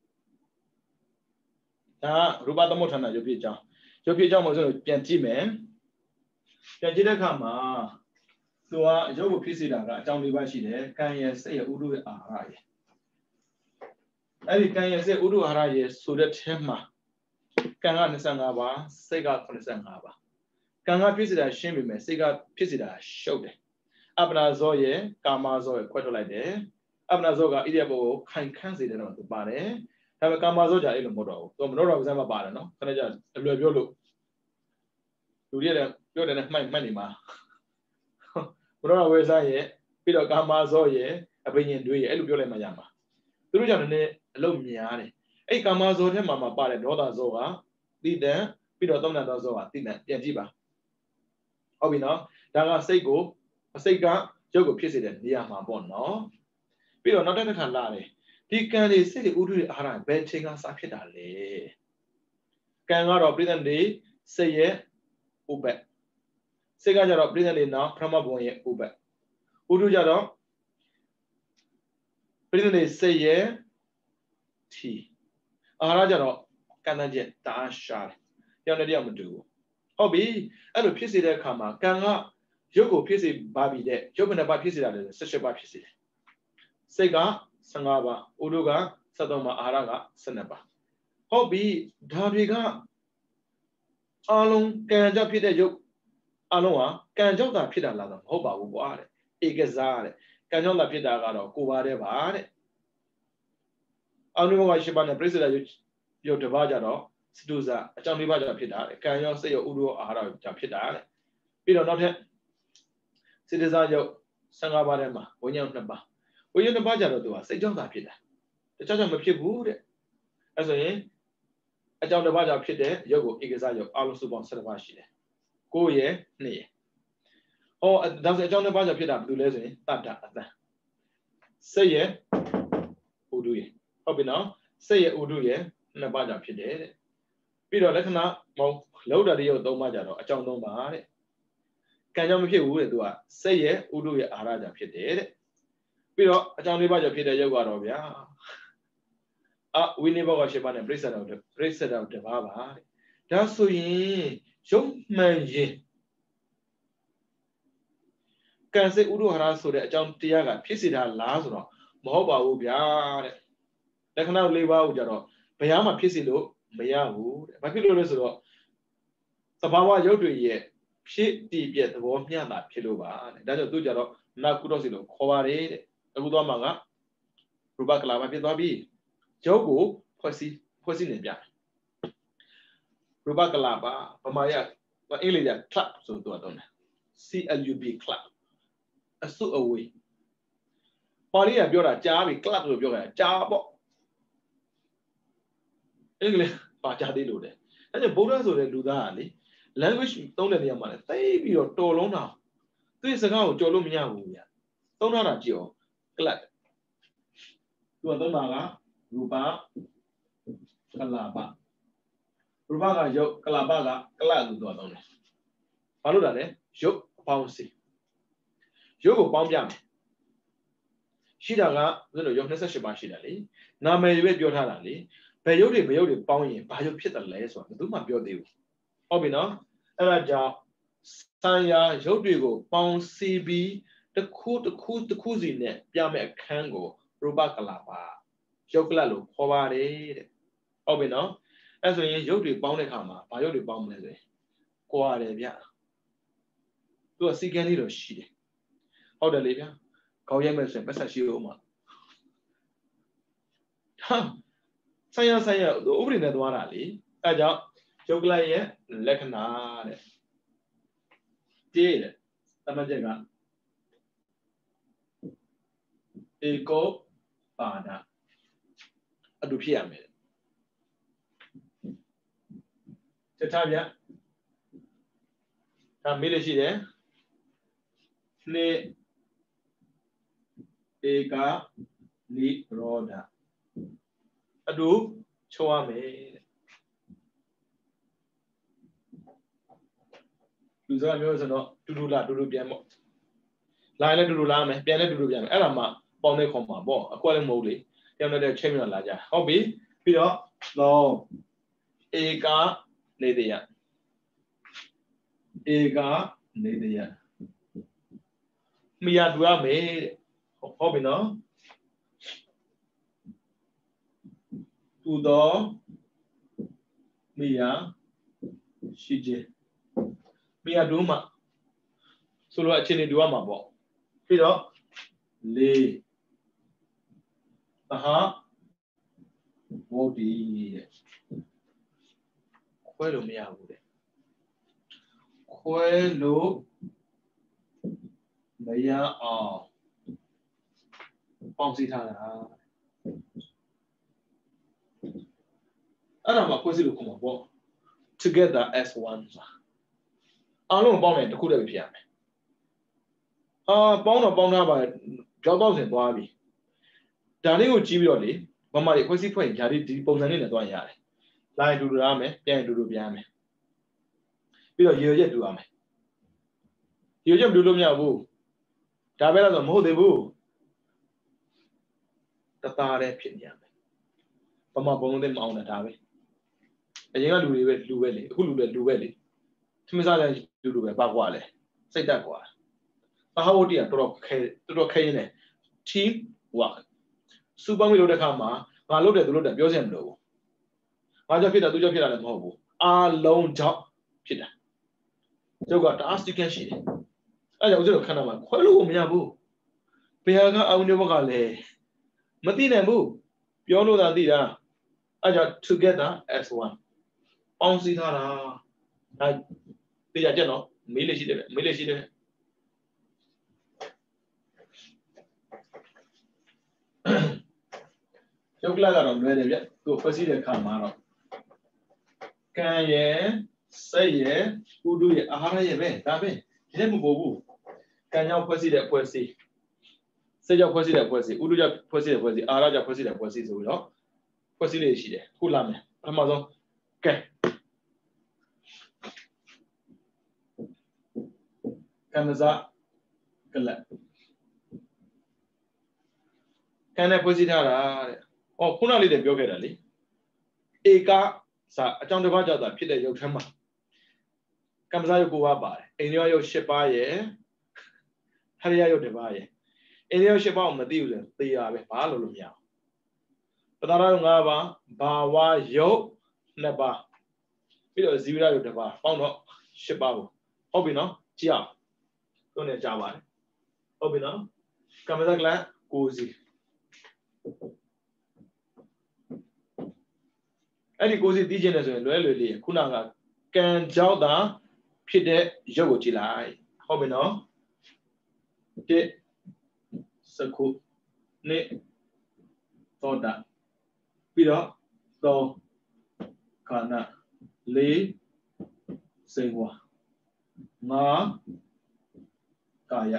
ဒါရူပသမုဋ္ဌာဏရုပ်ဖြစ်အကြောင်းရုပ်ဖြစ်အကြောင်းမို့ဆိုလို့ပြန်ကြည့်မယ်ပြန်ကြည့်တဲ့အခါမှာသူကရုပ်ကိုဖြစ်စေတာကအကြောင်း၄ပါးရှိတယ်ကံရဲ့စိတ်ရဲ့ဥဒုရဲ့အာဟာရရဲ့အဲ့ဒီကံရဲ့စိတ်ဥဒုအာဟာရရဲ့ဆိုတဲ့ထဲမှာကံက၂၅ပါးစိတ်က၇၅ပါးကံကဖြစ်စေတာရှင်းပြီမယ်စိတ်ကဖြစ်စေတာရှုပ်တယ်အပ္ပနာဇောရဲ့ကာမဇောရဲ့ခွဲထုတ်လိုက်တယ်အပ္ပနာဇောကဣရိယာပုကိုခိုင်ခန့်စေတယ်တော့သူပါတယ်ဒါပေမဲ့ကာမဇောကြအဲ့လိုမဟုတ်တော့ဘူးသူမနောတော်ကစားမှာပါတယ်နော်ခဏကြာအလွယ်ပြောလို့လူတွေလည်းပြောတယ်နဲ့မှိုက်မှတ်နေမှာမနောတော်ဝေစားရဲ့ပြီးတော့ကာမဇောရဲ့အဘိညာဉ်တွေရဲ့အဲ့လိုပြောလိုက်မှရမှာသူတို့ကြောင့်လည်းအလုံးများတယ်အဲ့ကာမဇောထဲမှာမှာပါတယ်ဒေါသဇောကတိတံပြီးတော့သောမနတောဇောကတိတံပြန်ကြည့်ပါဟုတ်ပြီနော်ဒါကစိတ်ကိုစိတ်ကရုပ်ကိုဖြစ်စေတဲ့နေရာမှာပေါ့နော်ပြီးတော့နောက်တစ်ခါလာတယ်ဒီကံတွေစိတ်တွေဥဒုတွေအာဟာရဘယ်ချိန်ကစဖြစ်တာလဲကံကတော့ပြိဿန်တွေစိတ်ရဲ့ဥပ္ပတ်စိတ်ကကြတော့ပြိဿန်တွေနောက်ပထမဘုံရဲ့ဥပ္ပတ်ဥဒုကြတော့ပြိဿန်တွေစိတ်ရဲ့ထီအာဟာရကြတော့ကံတန်းချက်တအားရှားတယ်တယောက်နဲ့တယောက်မတူဘူး Hobby, I don't piece it kama, kanga, Yoko piece babi de, Jobana piece that is such a piece. Sega, Sangaba, Uruga, Sadoma Araga, Senaba. Hobby, Daviga Along, can jump it a joke. Aloha, can jump that pita ladam, Hoba, Ware, Egazare, can jump the pita gado, Kubare Vare. Anuwa Shibana President Yotavajaro, Stuza, a Johnny Baja Pita, can you say your Uru Ara Japita? We don't know him. Citizen Yo Sangabarema, when you're number. When you're the Baja do us, say John Pita. The judge of people would. As a John the Baja Pita, Yogo, Igazayo, Alusubon Salavashi. Go ye, nay. Oh, does a John the Baja Pita do lesson? That, say ye, who do ye? Hobby now, say ye, who do ye, Nabaja Pita. Peter Lekana, Mo, Loda Dio Domajaro, a John Domare. Can you make it wood do I? Say ye, who do ye, Araja Pita? Peter, a John the Baja Pita Yogarovia. Ah, we never watch a man and brace out the brace out the Baba. That's so ye, show man ye. Can say Udu Haraso that John Tiaga, Pisida Lazaro, Mohoba Ubia. Like now live out Jaro, Payama Pisido, Mayahu, Papilo Resoro. Sabawa Yodu ye, she deep yet the warm Yama Piluba, that's a Dujaro, Nakudosilo, Kovare, Udamanga, Rubakala Pibabi. Jogo, Pussy, Pussy Nibia. Rubakalaba, Pamaya, but Elia clap so do I don't. C L U B clap. A so away. Paria Biora Javi clap with your jabo. English, Pachadi do that. And the Buddha do that. Language don't let your money. They be your tolona. This is a how Jolomia. Don't know Geo. Clap. You are the Maga, Ruba Kalaba. Rubaga Yo Kalabaga, Kaladu do on it. Paludane, Yo Pouncy. Yogo Pombiam. Shidaga, little young Shibashidali, Name with your Harali, Payodi, Payodi, Pound, Payo Pita Lays, or do my beauty. Obino, Elaja, Sanya, Jodigo, Pound C B, the cool, the cool, the cousine, Yame Kango, Rubakalaba, Joklalu, Hovare. Obino, as when you do bound a hammer, Payodi bomb, Quarebia. To a second little she. How the Libya? Call Yemen and Passashioma. Ha! Saya saya, the opening that one alley. Aja, Joglaye, Lekana. Did Amajaga Eco Bada Adupiame. Tetavia Tamilishi there. Ne Ega Li Roda Adu Choame Luzan knows not to do that to do Biamo. Lila to do Lame, Piana to do Biam, Elama, Bonne Comma, Bo, a quality moldy, Yamada Champion Laja. Hobby, Peter, no Ega Nadia Ega Nadia. Mia dua me hobby no Udo Mia Shije Mia Duma Solo a chini duama bo. Pido Le Aha Wodi Quello Mia Wude Quello Maya oh Bouncy Tana I don't know what you come about together as one. I don't know about the Kuda Piame. Ah, Bona Bona by Jobos and Bobby. Daniel Gibioli, Mamma, was he playing Jari Dipos in the Doyare? Lie to the Rame, then to the Biame. We are here to Ame. You jump to Lumia Woo. Tabella the Mode Woo. The Tare Pinyame. From a bone them on the Tabe. And you do it, do well, who will do well. ထမင်းစားတဲ့တူတူပဲပါကွာလေစိတ်တက်ကွာတဟောတီကတော်တော်ခဲတော်တော်ခဲရင်းနဲ့ team work စူပေါင်းပြီးလုပ်တဲ့အခါမှာငါလုပ်တယ်သူလုပ်တယ်ပြောစရာမလိုဘူးငါကြောင့်ဖြစ်တာသူကြောင့်ဖြစ်တာလည်းမဟုတ်ဘူးအားလုံးကြောင့်ဖြစ်တာကျောက်ကတအားစတိကန်ရှိတယ်အဲ့ကြောင့်ဦးဇင်းတို့ခန္ဓာမှာခွဲလို့မရဘူးဘယ်ဟာကအာဝိနည်းဘကလည်းမသိနိုင်ဘူးပြောလို့သာသိတာအဲ့ကြောင့် together as one ပေါင်းစည်းထားတာအဲ့သိကြကြနော်မေးလို့ရှိတယ်မေးလို့ရှိတယ်ကျောက်ကလာကတော့လွယ်တယ်ဗျသူဖွဲ့စည်းတဲ့ခါမှာတော့ကံရဲ့စိတ်ရဲ့ဥဒုရဲ့အာဟာရရဲ့ပဲဒါပဲဒီလည်းမပေါ်ဘူးကံကြောင့်ဖွဲ့စည်းတဲ့ဖွဲ့စည်းစိတ်ကြောင့်ဖွဲ့စည်းတဲ့ဖွဲ့စည်းဥဒုကြောင့်ဖွဲ့စည်းတဲ့ဖွဲ့စည်းအာဟာရကြောင့်ဖွဲ့စည်းတဲ့ဖွဲ့စည်းဆိုပြီးတော့ဖွဲ့စည်းလေးရှိတယ်ခုလာမယ်ပထမဆုံးကံကံစားကလပ်ကံနဲ့ဖွဲ့စည်းထားတာတဲ့ဟောခုနလေးတည်းပြောခဲ့တာလေဧကစာအကြောင်းတစ်ပါးကြောင့်သာဖြစ်တဲ့ရုပ်ထမ်းမှာကံစားရုပ်ကိုပါပါတယ်အိန္ဒိယရုပ်၈ပါးရဲ့ဟရိယရုပ်တစ်ပါးရဲ့အိန္ဒိယရုပ်၈ပါးကိုမသိဘူးဆိုရင်သိရပဲဘာလို့လို့မရအောင်ပတာရရုပ်၅ပါးဘာဝရုပ်၂ပါးပြီးတော့ဇီဝရုပ်တစ်ပါးပေါင်းတော့၈ပါးကိုဟုတ်ပြီနော်ကြည့်အောင်တို့နဲ့ကြားပါတယ်ဟုတ်ပြီနော်ကံစားကလပ်ကိုစီအဲ့ဒီကိုစီသိချင်းတယ်ဆိုရင်လွယ်လွယ်လေးခုနကကံကြောင့်သာဖြစ်တဲ့ရုပ်ကိုကြည့်လိုက်ဟုတ်ပြီနော်တစ်စကုနှစ်သောတာပြီးတော့သုံးခန္ဓာလေးစေဝါငါးကာယ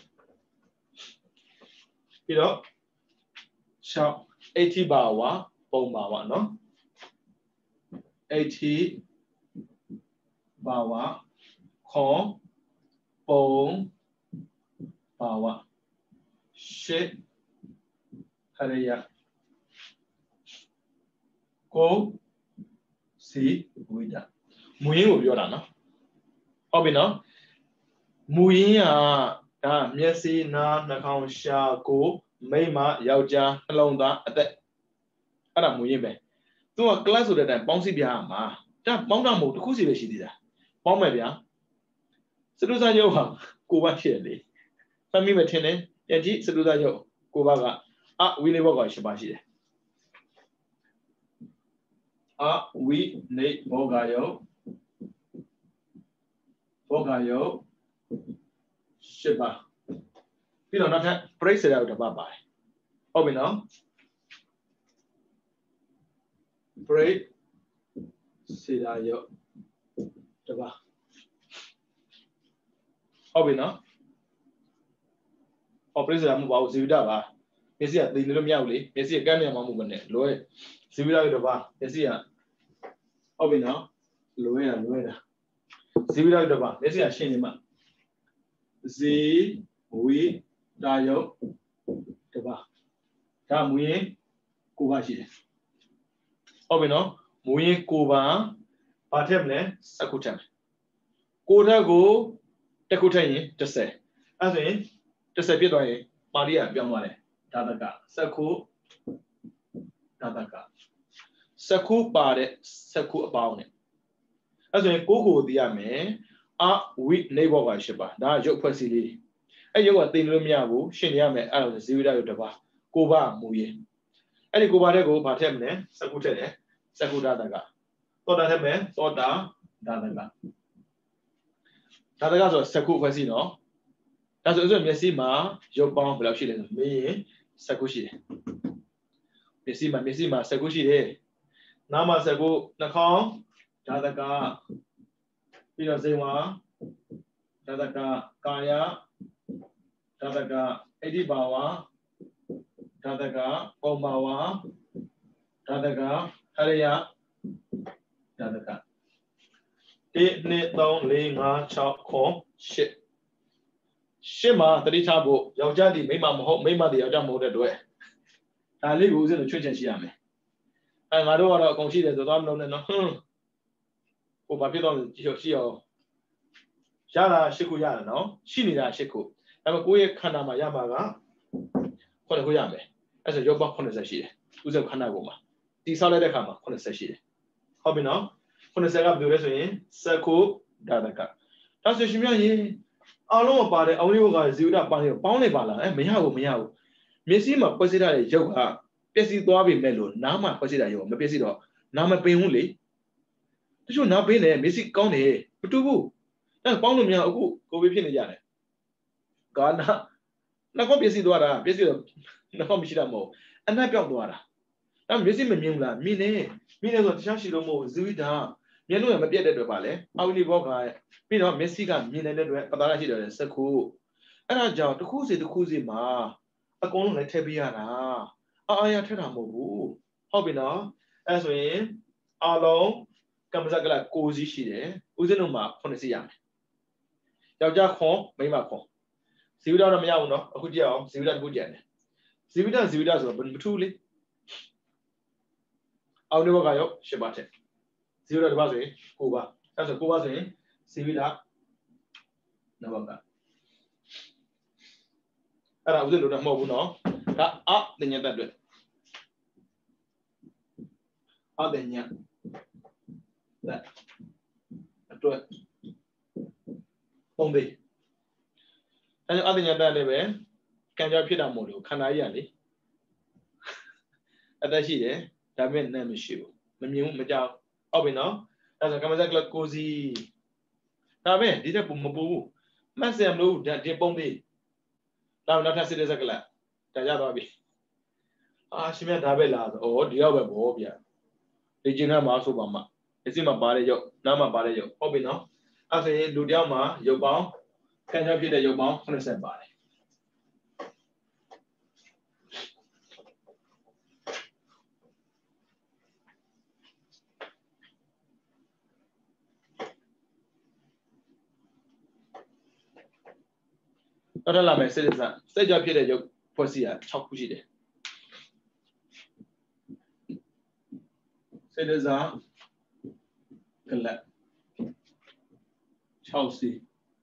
ပြီးတော့၆အဋ္ဌိဘာဝပုံဘာဝနော်အဋ္ဌိဘာဝခေါ်ပုံဘာဝရှစ်ဟရိယကိုစီဝိဒမူရင်းကိုပြောတာနော်ဟုတ်ပြီနော်မူရင်းကဒါမျက်စိနားနှာခေါင်းရှာကိုယ်မိမယောက်ျားနှလုံးသားအသက်အဲ့ဒါမူရင်းပဲသူက class ဆိုတဲ့အတိုင်းပေါင်းစည်းပြရမှာဒါပေါင်းတာမဟုတ်တစ်ခုစီပဲရှိသေးတာပေါင်းမယ်ဗျာစတုစာရုပ်ဟာကိုပါဖြစ်လေဖမ်းမိမထင်တယ်ယကြည့်စတုစာရုပ်ကိုပါကအဝိနေဘောက၈ပါးရှိတယ်အဝိနေဘောကယုတ်ဘောကယုတ်၈ပါးပြီးတော့နောက်ထပ်ပရိစ္ဆေယတစ်ပါးပါတယ်ဟုတ်ပြီနော်ပရိစေတာယောတပါဟုတ်ပြီနော်ဟောပရိစေတာမဟုတ်ပါဘူးဇီဝိတပါမျက်စိကသိနေလို့မရဘူးလေမျက်စိကကမ်းမြန်မှမဟုတ်နဲ့လွယ်ဇီဝိတယောတပါမျက်စိကဟုတ်ပြီနော်လွယ်ရလွယ်တာဇီဝိတယောတပါမျက်စိကရှင်းနေမှဇီဝိတယောတပါဒါမူရင်ကိုပါရှိတယ်ဟုတ်ပြီနော်မူရင်ကိုပါဘာထက်မလဲစက္ခုထက်ကိုထက်ကိုတစ်ခုထက်ရင်တစ်ဆယ်အဲ့ဆိုရင်တစ်ဆယ်ပြည့်သွားရင်ပါဠိကပြောင်းသွားတယ်ဒါတကစက္ခုဒါတကစက္ခုပါတဲ့စက္ခုအပေါင်းနဲ့အဲ့ဆိုရင်ကိုကိုသိရမယ်အဝိနေဘောကရှိပါဒါရုပ်ဖွဲ့စည်းလေးအဲ့ရုပ်ကသိလို့မရဘူးရှင်းရမယ်အဲ့ဒါဇီဝိတရုပ်တစ်ပါးကိုပါမူရင်အဲ့ဒီကိုပါတဲ့ကိုဘာထက်မလဲစက္ခုထက်တယ်စက္ခုဒါတကသောတာထက်မယ်သောတာဒါတကဒါတကဆိုစက္ခုဖွဲ့စည်းနော်ဒါဆိုဆိုမျက်စိမှာရုပ်ပေါင်းဘယ်လောက်ရှိလဲဆိုမင်းရင်စက္ခုရှိတယ်မျက်စိမှာမျက်စိမှာစက္ခုရှိတယ်နားမှာစက္ခုနှာခေါင်းဒါတကပြီးတော့ဇေဝါဒါတကကာယဒါတကအဋ္ဌိဘာဝဒါတကပုံဘာဝဒါတကဟရိယဒါတက一、二、三、四、五、၆、၇、၈ရှစ်မှာတတိထားဖို့ယောက်ျားဒီမိန်းမမဟုတ်မိန်းမဒီယောက်ျားမဟုတ်တဲ့အတွက်ဒါလေးကိုဦးဇင်းတို့ချွတ်ချက်ရှိရမယ်အဲငါတို့ကတော့အကုန်ရှိတယ်ဆိုတော့မလုံးနဲ့နော်ဟွန်းကိုဘာဖြစ်တော့ရှိရောရှိရော Yara Shiku Yana, no, Shinida Shiku. Namakuya Kanama Yamaga, Konakuyame, as a Yoba Konasashi, Uzo Kanagoma. These are the Kama, Konasashi. Hobby now, Konasaka Duresin, Saku, Dadaka. That's the Shimian. All about it, only guys, you up by your bounty bala, and meow meow. Missima Posida Yoga, Bessie Dobby Mellow, Nama Posida Yo, Mabesido, Nama Payuli. You should not be there, Missy Coney, but to who? That's Bound me out, go with Pinayane. God, not Bessie Dora, Bessie, no Mishamo, and I got Dora. I'm missing Mimula, Mine, Mine of Shashidomo, Zuida. You know, I'm a bearded valley. I only walk. I be not Messica, Minette, Padarashi, so cool. And I jump to Kuzi to Kuzi Ma. A gone like Tabiana. I am Teramu. Hobby now, as we are long, comes like a cozy shide, Uzenuma, Fonesian. Yaja home, Maymaco. Sivida Miano, a good job, Sivida Bujan. Sivida Zividas open truly. I'll never go, Shabate. Zero Bazi, Cuba. That's a Cuba, Civila Navaga. And I was in the Mobuno. That up the Yanda. Up the Yan. That. Only. And other Yanda, can you appear that model? Can I yali? At that she, that meant name is you. Mamu Majal. Oh, we know. As a Kamazak cozy. Now, man, did I put Mabu? Massam no, that dear Bombay. Now, not as it is a glad. Tajababi. Ah, she meant Abela or the other Bobia. The Gina Masubama. It's in my body, Nama body, oh, we know. I say, do Yama, your bound. Can you get your bound on the same body? Not allow my citizen. Say up here, your pussy at Chop Pussy. Citizen collect Chelsea.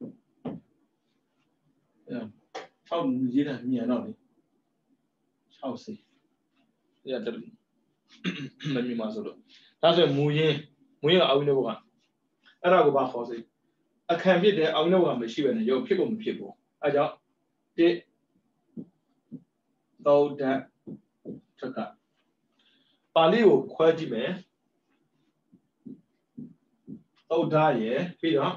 Yeah, how did you me and Chelsea? Yeah, let me muscle. That's a Muye, Muya, I will know one. And I go back for it. I can't be there, I will know one machine and your people, people. I don't did though that took up. Palio Quadime. Oh, die, Peter.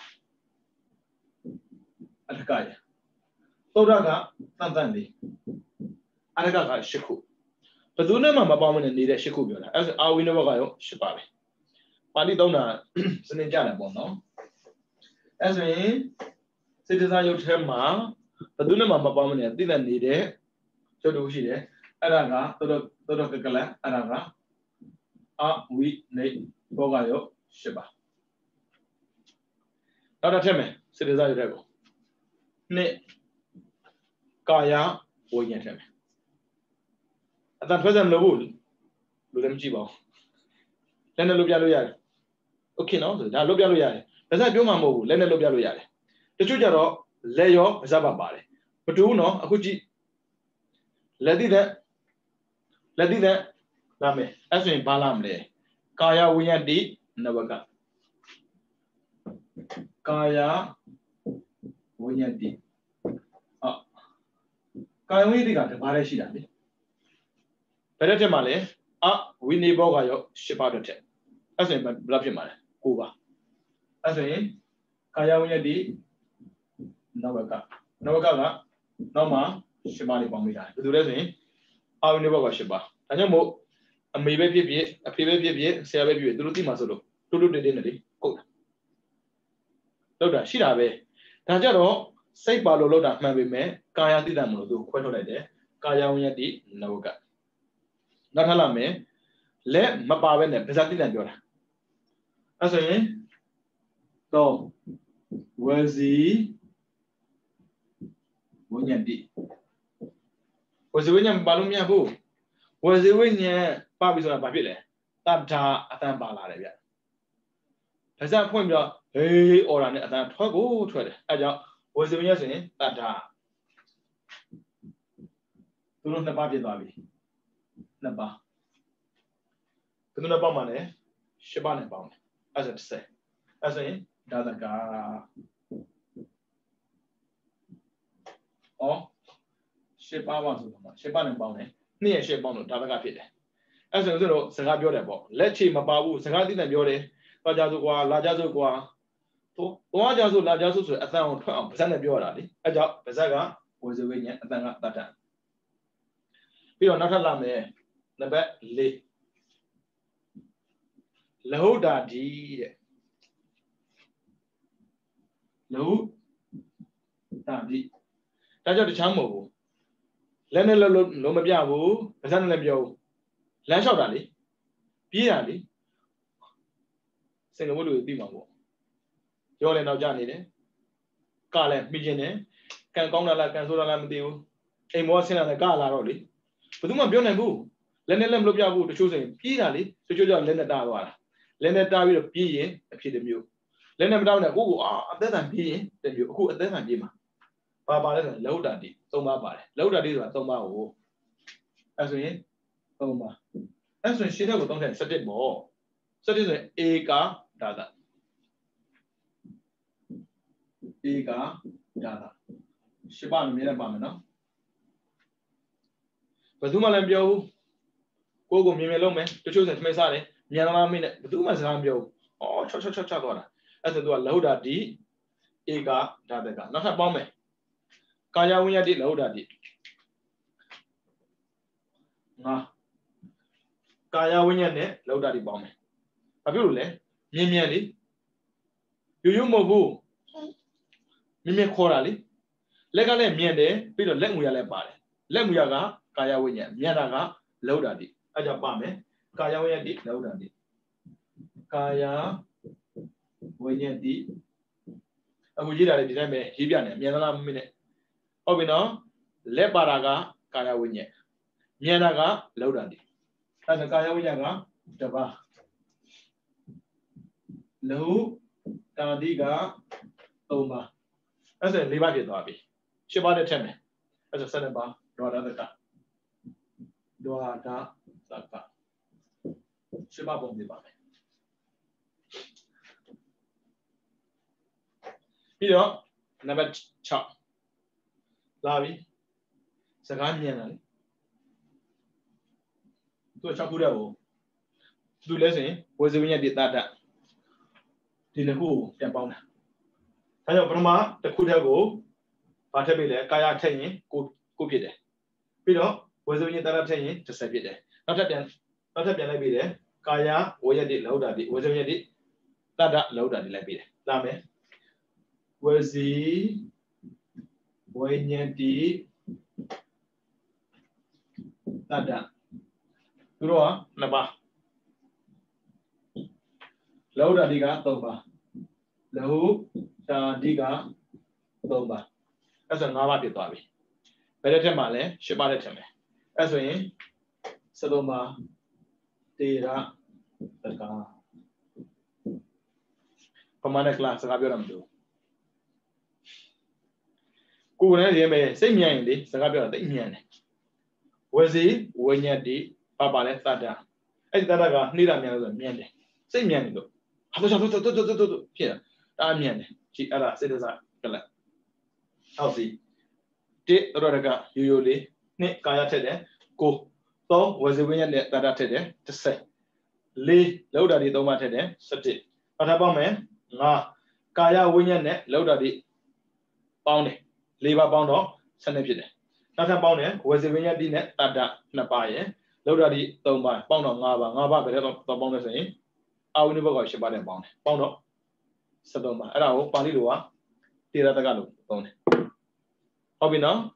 At a guy. So that Tanzani. I got a shiku. But do never mamma and need a shiku, as I will never go, Shipabi. Pali dona, Senjana Bono. As we citizen you tell ma, but do never mamma didn't need it. So do she there. Araga, Todo Kala, Araga. Ah, we need Bogayo, Shiba. Not a teme, citizen rebel. Ne Kaya, Woyateme. At that present, the wool, Ludem Jibo. Then a Lubia. Okay, no, that Lubia. As I do my move, Lena Lubia. The Chujaro, Leo, Zababare. But do know, a Kuji. Let it that. Let it that. Lame, as in Palamle. Kaya Wiyadi, Navaga. Kaya Wiyadi. Ah. Kaya Wiyadi got the Parashida. Better Male, ah, we need Bogayo, Shipadote. As in Blapimale, Cuba. As in Kaya Wiyadi, Navaga. Navaga, Noma, Shimali Bomida. Do the I will never worship. And you move a maybe a baby, say a baby, do the Masolo, to do the dinner. Good. Loda, she have a Tajaro, say Balo Loda, maybe me, Kaya Didamo, do quite like that. Kaya Wiyadi, Navaga. Not Halame, let Mapavan and Pesati and Dora. As I so, where's the Wiyadi? Was the William Balumia who? Was the William Babis on a papilla? Tabta Atambala. As that point, Hey, or an other go to it. I don't was the reason that do not about the baby. Naba. Do not about money, Shaban bound, as it say. As in, Dadaga. Oh, Shaban was Shaban bound, near Shaban, Dadaga Pit. As a little Sagabiota, let him about Sagadi and Yore, Pajazua, Lajazua. One just Lajasu, a thousand percent of your daddy. A job, Pesaga was a wing at that time. We are not a lame, the bet lay. Low daddy. Low daddy. That's the chamber. Lenelo Lomabiabu, Pesan Lebio. Lash out daddy. Piali. Sing a wood with Bimabo. You're now Johnny. Carlet, Mijane, can come like Cansola Lamdio. A more sin on the gala rolly. But do my Bionabu. Lenelem Lobiabu to choose him. Piali, to choose your Leonard Dawa. Leonard Dawi of P E, appeared the mule. Leonard down at who are at that time P E, then you who at that time Jima. Papa, low daddy, so my body. Low daddy, so my as we Toma. As when she never don't have such a more. Such as an ega dada. Ega dada. Shiban Mirabamina. But do my lambio go go Mimelome to choose at Mesare, Miana minute, but do my lambio. Oh, cha cha cha cha. As I do a low daddy, ega dada. Not a bomb. Kaya Winya did low daddy. Ah. Kaya Winya, low daddy bomb. A beauty, Mimiani. You you mogu. Mimi corally. Legale miende, Peter Lemuya body. Lemuyaga, Kaya Winya, Mianaga, low daddy. Aja Bame, Kaya Winya did low daddy. Kaya Winya did. I would get a dime, Hibian, Miana minute. Obino, Lebaraga, Kaya Winya. Mianaga, low daddy. That's a Kaya Winyaga, Java. Low Dadiga, Oma. That's a Libaki Dobby. Shibata Teme. As a Senaba, Dora Dora Saka. Shibabon Dibabe. Here, never chop. Lavi. Saganian. To a chapudao. Do lesson was the winner did that. Did a who, Tempona. Tayo Brahma, the Kudago, Patabile, Kaya Tany, good cookie. Pido was the winner that obtained to save it. Not at them, not at the labide, Kaya, where did load at it, was the winner did that load at the labide. Lame was the when you did that. Groa, Naba. Load at Diga, Toba. Lahu, Diga, Toba. That's a Nava de Babi. Better Male, Shibaretame. As we Sadoma, Tira, the Commander class of Abiram do. Kuna yeme same yandi, Sagabia the Indian. Was he when you did Papa let that down? I got neither Mian. Same Yanigo. Here, I'm Yan. She era citizen. I'll see. Did Rodaga, usually, Nick Kaya Tede, go. So was the winner that I tede to say. Lee, loader the Domatede, such it. But about me, ah, Kaya winner net, loader the bound. Leave a bound off, send it. Not about it, was the winner dinner at that Napaye, loader the Doma, bound on Nava, Nava, but the bonus in. I will never go about a bound. Bound up. Sadoma, Arao, Palilua, Tira the Galo, bone. Obino.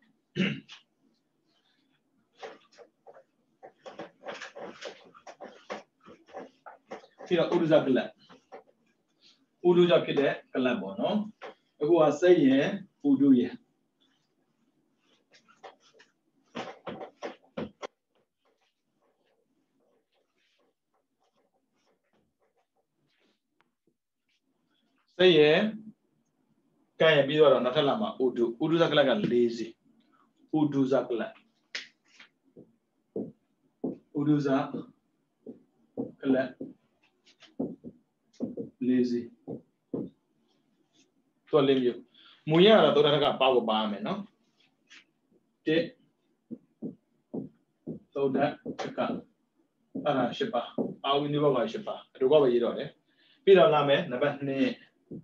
Tira Uduzabilla. Uduja Pide, Calabono, who are saying, Uduye. say ye can be or not lama udu udu zakla lazy udu zakla udu zakla lazy to lim you muya to ka pa ko pa me no te so that ka ara shipa a wini ba ba shipa do ko ba yi do le pi do la me number two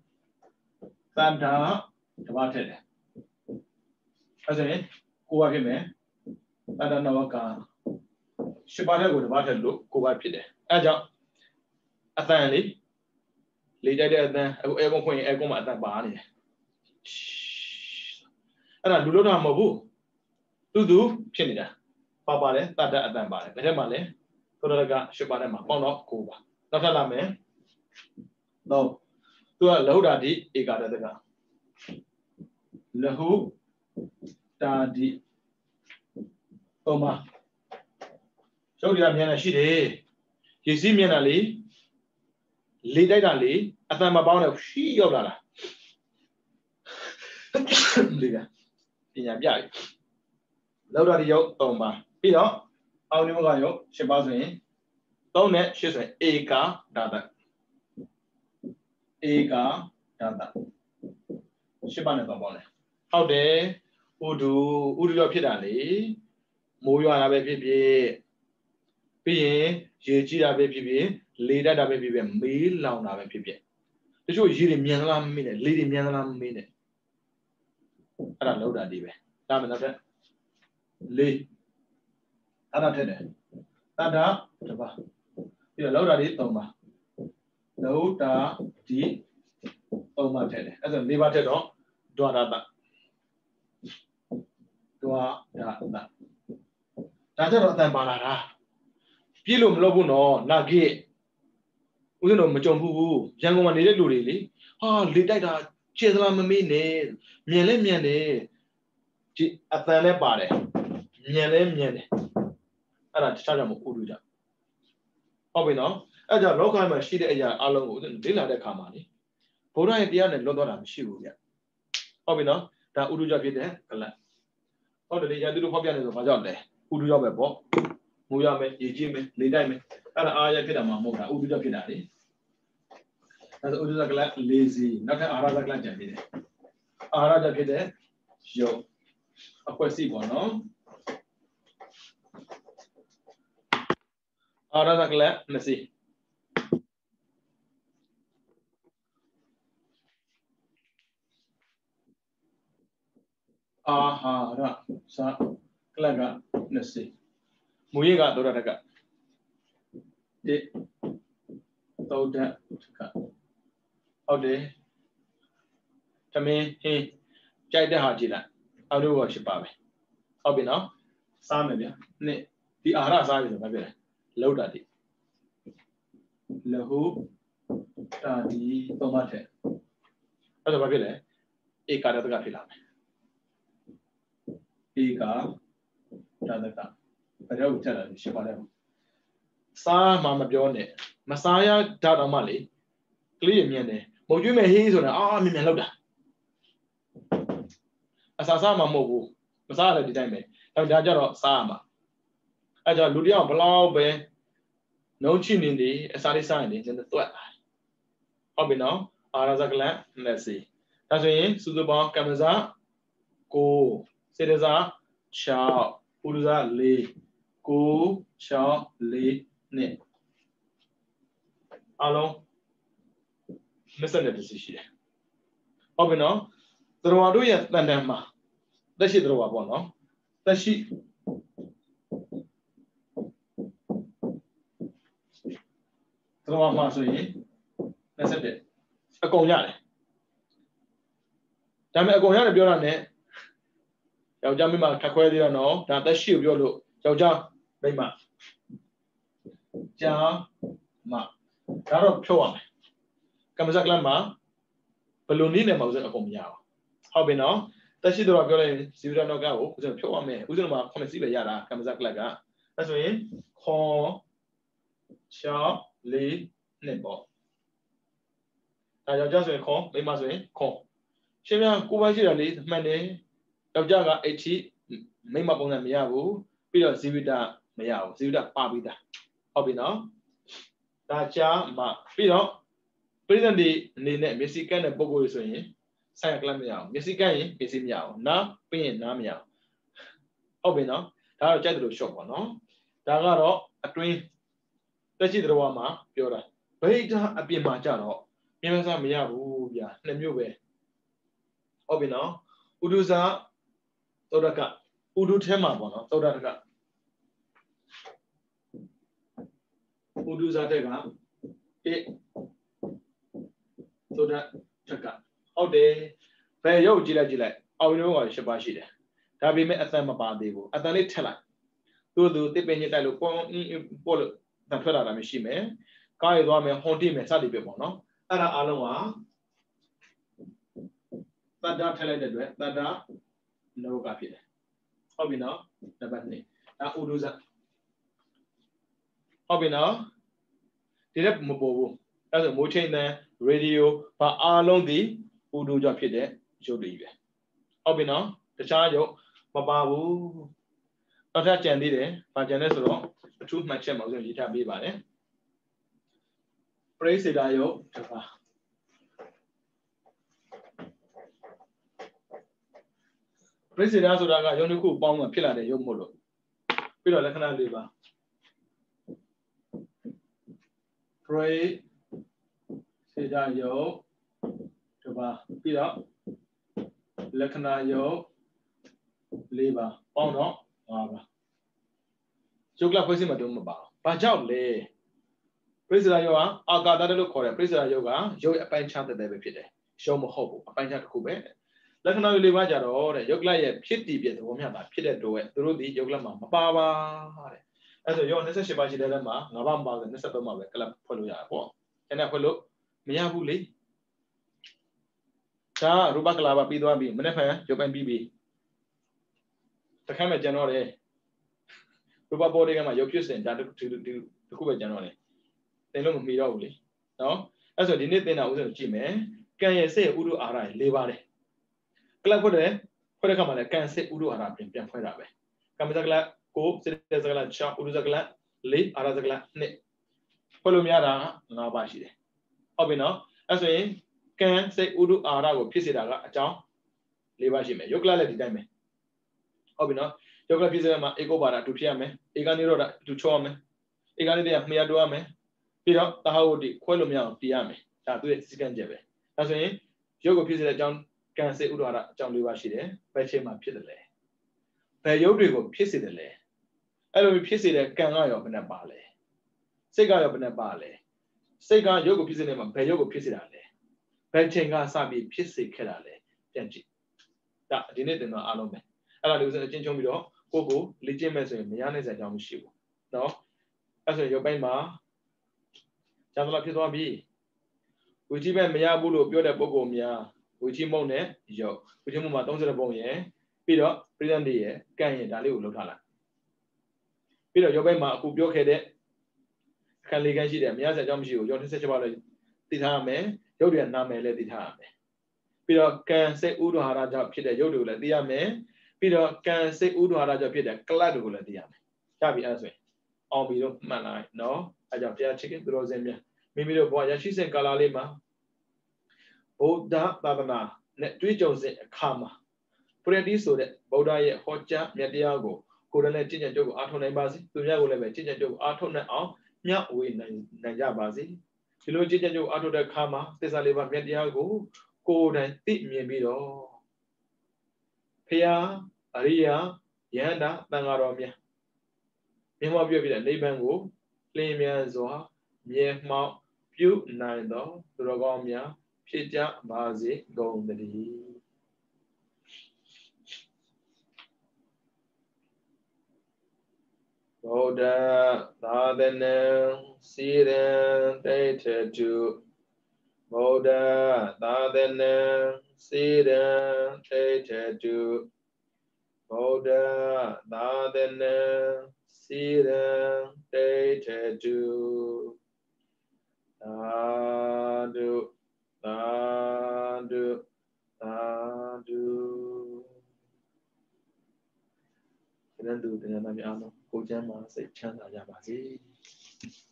Tanda Tabate. As in, Kuakime, Adanawaka, Shibata would about look, Kuapide. Aja Athani, later than Egon Point Egom at that barney. And I do not have Mabu. To do, Chinida, Papa, Tata at that barney. The Male, Kodaga, Shibata, Mono, Kuba. Not a lame. No. To a low daddy, he got the gun. Lahu daddy. Toma. So you have Yana Shide. You see me and Ali. Leader Ali. At I'm about of she of Lala. Liga. In a yard. Low daddy yo, Toma. Pino. Aunimayo, Shabazin. Don't let she's an Eka Dada. Ega Dada Shibana Babone. How there Udu Udu Pidali Moyana baby being Jiji baby, later that baby, me launa baby. The show is Yiri Mianlam minute, Lady Mianlam minute. I don't know that, Dive. Damn another Lay Anatene. Tada, you know that it, Toma. No da di Oma Tede. As a Libated on Dua Dua da. That's not that banana. Pilum Lobuno, Nagi. We know Majombu, young one needed really. Oh, Lidida, Cheslam Mine, Miele Miene, Athane Bade, Miele Miene. And I started Mukuda. Oh, we know. As a local machine, a long Villa de Camani. Pura Indian and London, she will get. Oh, we know that Uduja be there. Oh, the Yadu Hobian of Major, Uduja Bo, Muyame, Yijime, Lidame, and I get a mamma, Uduja Pinari. As Uduja lazy, not an Araza Glajabide. Araja Pide, yo. A question, no? Araza Gla, Messi. Ahara sa Klaga Nasi Muiga Doraka De Toda Ode Tame he Jada Hajila Adu Washipabe Obino Samia Ne the Ara Savi Mabere Loda di Lahu Tadi Tomate Other Babile E Karaka Filame Ega Radaka. I don't tell her, Shabadam. Sa Mamma Bione, Messiah Dadamali, clear me, but you may hear on the army Meloda. As I saw my mobile, Messiah the time, and Dajaro Sama. As a Ludia Blau Bay, no chin in the Sari sign in the threat. Hobby now, Arazagla, let's see. That's in Suzuba Kamaza, go. Citizen, Chow, Uruza, Lee, Go, Chow, Lee, Ne. Along, Mister Decision. Obino, the Rwadu yet than them. That she drew up one, that she throw up Marsui. That's it. A Gonyane. Damn a Gonyane Bioran. Yaujamima Kakwedi no, that the shield you Yauja, Bema. Ja Ma. Karo Pua. Kamazaklamma, Balloonina Moses of Omyao. Hobby no, that she do a girl in Sivano Gao, who's a pure man, who's in my Comesiva Yara, Kamazaklaga. That's why Ho Cha Lee Nebo. Now just a call, they must be call. She may go by the money. Jaga eighty, may my own miabu, Peter Zivida Miao, Zivida Pabida. Hobby Dacha ma Peter, presently, Nina, Messican and Bogo is in San Clamia, Messican, Messi Miao, now being Namia. Hobby now, Tara Jadro shop or no? Dagaro, a twin. The Chidrawama, Pura. Beta a be Majaro. Mimasa Miabu, ya, Nemue. Hobby now, Uduza. Sodaka, Udu Tema, Sodaka Udu Zatega, eh, Soda Chaka. How they pay yo Gila Gila, I know what Shabashida. Tabi met a time about the at the little time. Do do the penny telephone in Polo, the Federal machine, Kai Dwame, Honti, and Sadi Pemono, and Aloa. Tada telling Tada. No copy. Hobby now, the battery. Now, Uduza. Hobby now, did it mobile as a motion there, radio, but along the Udu jump here, should leave. Hobby now, the charge of Babu. Not that Jandy there, but Janesro, the truth my channel was in the be by it. Praise it, Io. President Sudaga, Yoniku bomb a pillar de Yomodo. Pillar the canal liver. Pray, say that yo, Toba, Pilla, Lecana yo, liver, oh no, Baba. Jogla Posima Dumaba, Pajab lay. President Yoga, I got that look for a President Yoga, Joe a pine chanted the Pide, show me hope, a pine chant Kube. Lakana Livaja or Yogla Pitty Piet, woman, Piet to it through the Yoglama, Baba. As a young Neshabaji Lama, Navamba, and Nesatoma, Club Poluya, and Apollo, Miabuli. Ta Rubakalava Bidobi, Menefa, Joban Bibi. The Kama Janore Ruba Bodegama, Yokus and Dadu to the Kuba Janore. They look me only. No, as a dinner then I was a Jimmy. Can you say Udu Ara, Levare? Club for the for the common, can say Udu Ara, Pian Farabe. Kamazagla, Ko, Sedazagla, Chap, Uduzagla, Lee, Arazagla, Ne. Follow me Ara, Nabashi. Obino, as we can say Udu Ara or Pisidaga, a town, Levashime, Yokla the Dame. Obino, Yokla Pisama, Egobara to Piame, Eganiro to Chome, Eganida Miaduame, Peter, the Howdy, Quolumia, Piame, that do it, Sikanjebe. As we Yogo Pisida John. Can say Udara, John Livashide, Pachema Pidale. Pay Yodigo Pisidale. I will Pisida can I open a ballet. Sega open a ballet. Sega Yogo Pisinema, Pay Yogo Pisidale. Pachenga Sabi Pisi Kerale, Genji. That didn't know Alome. I was in a Jinjomido, Gogo, Legimes and Mianes and Yamushibu. No, as a Yobema Jamala Pidobi. Which even Miabulo built a Bogomia. Which him on it, yo, which him on the bone, eh? Peter, present the year, can you tell you Lotala? Peter, your bema, who broke it, can they get them? Yes, I don't see you. You're such about it. The time, Yodia Name let it have. Peter can say Udu Haraja Peter Yodu let the ame. Peter can say Udu Haraja Peter Cladu let the ame. Chabi answer. All be no man, no. I just fear chicken to Rosemia. Maybe the boy, she said Galalima. Boda Babana, net three Jones a karma. Pretty so that Boda ye Hoja, Yadiago, couldn't let Ginger Joe Atone Bazi, to Yago Leve, Ginger Joe Atone out, Nya win Najabazi. Silo Ginger Joe Ato the karma, Tesaliva Yadiago, go and tip me below. Pia, Aria, Yanda, Bangaromia. Nemo Bia Lebango, Lemia Zoa, Mie Mount, Pew Nine Do, Drogomia. Pija Bazi Gondari Boda Dadana Siren Data to Boda Dadana Siren Data to Boda Dadana Siren Data to Adu Sadhu, sadhu. Then do the Namiano, go jam, say, chant, Ayabasi.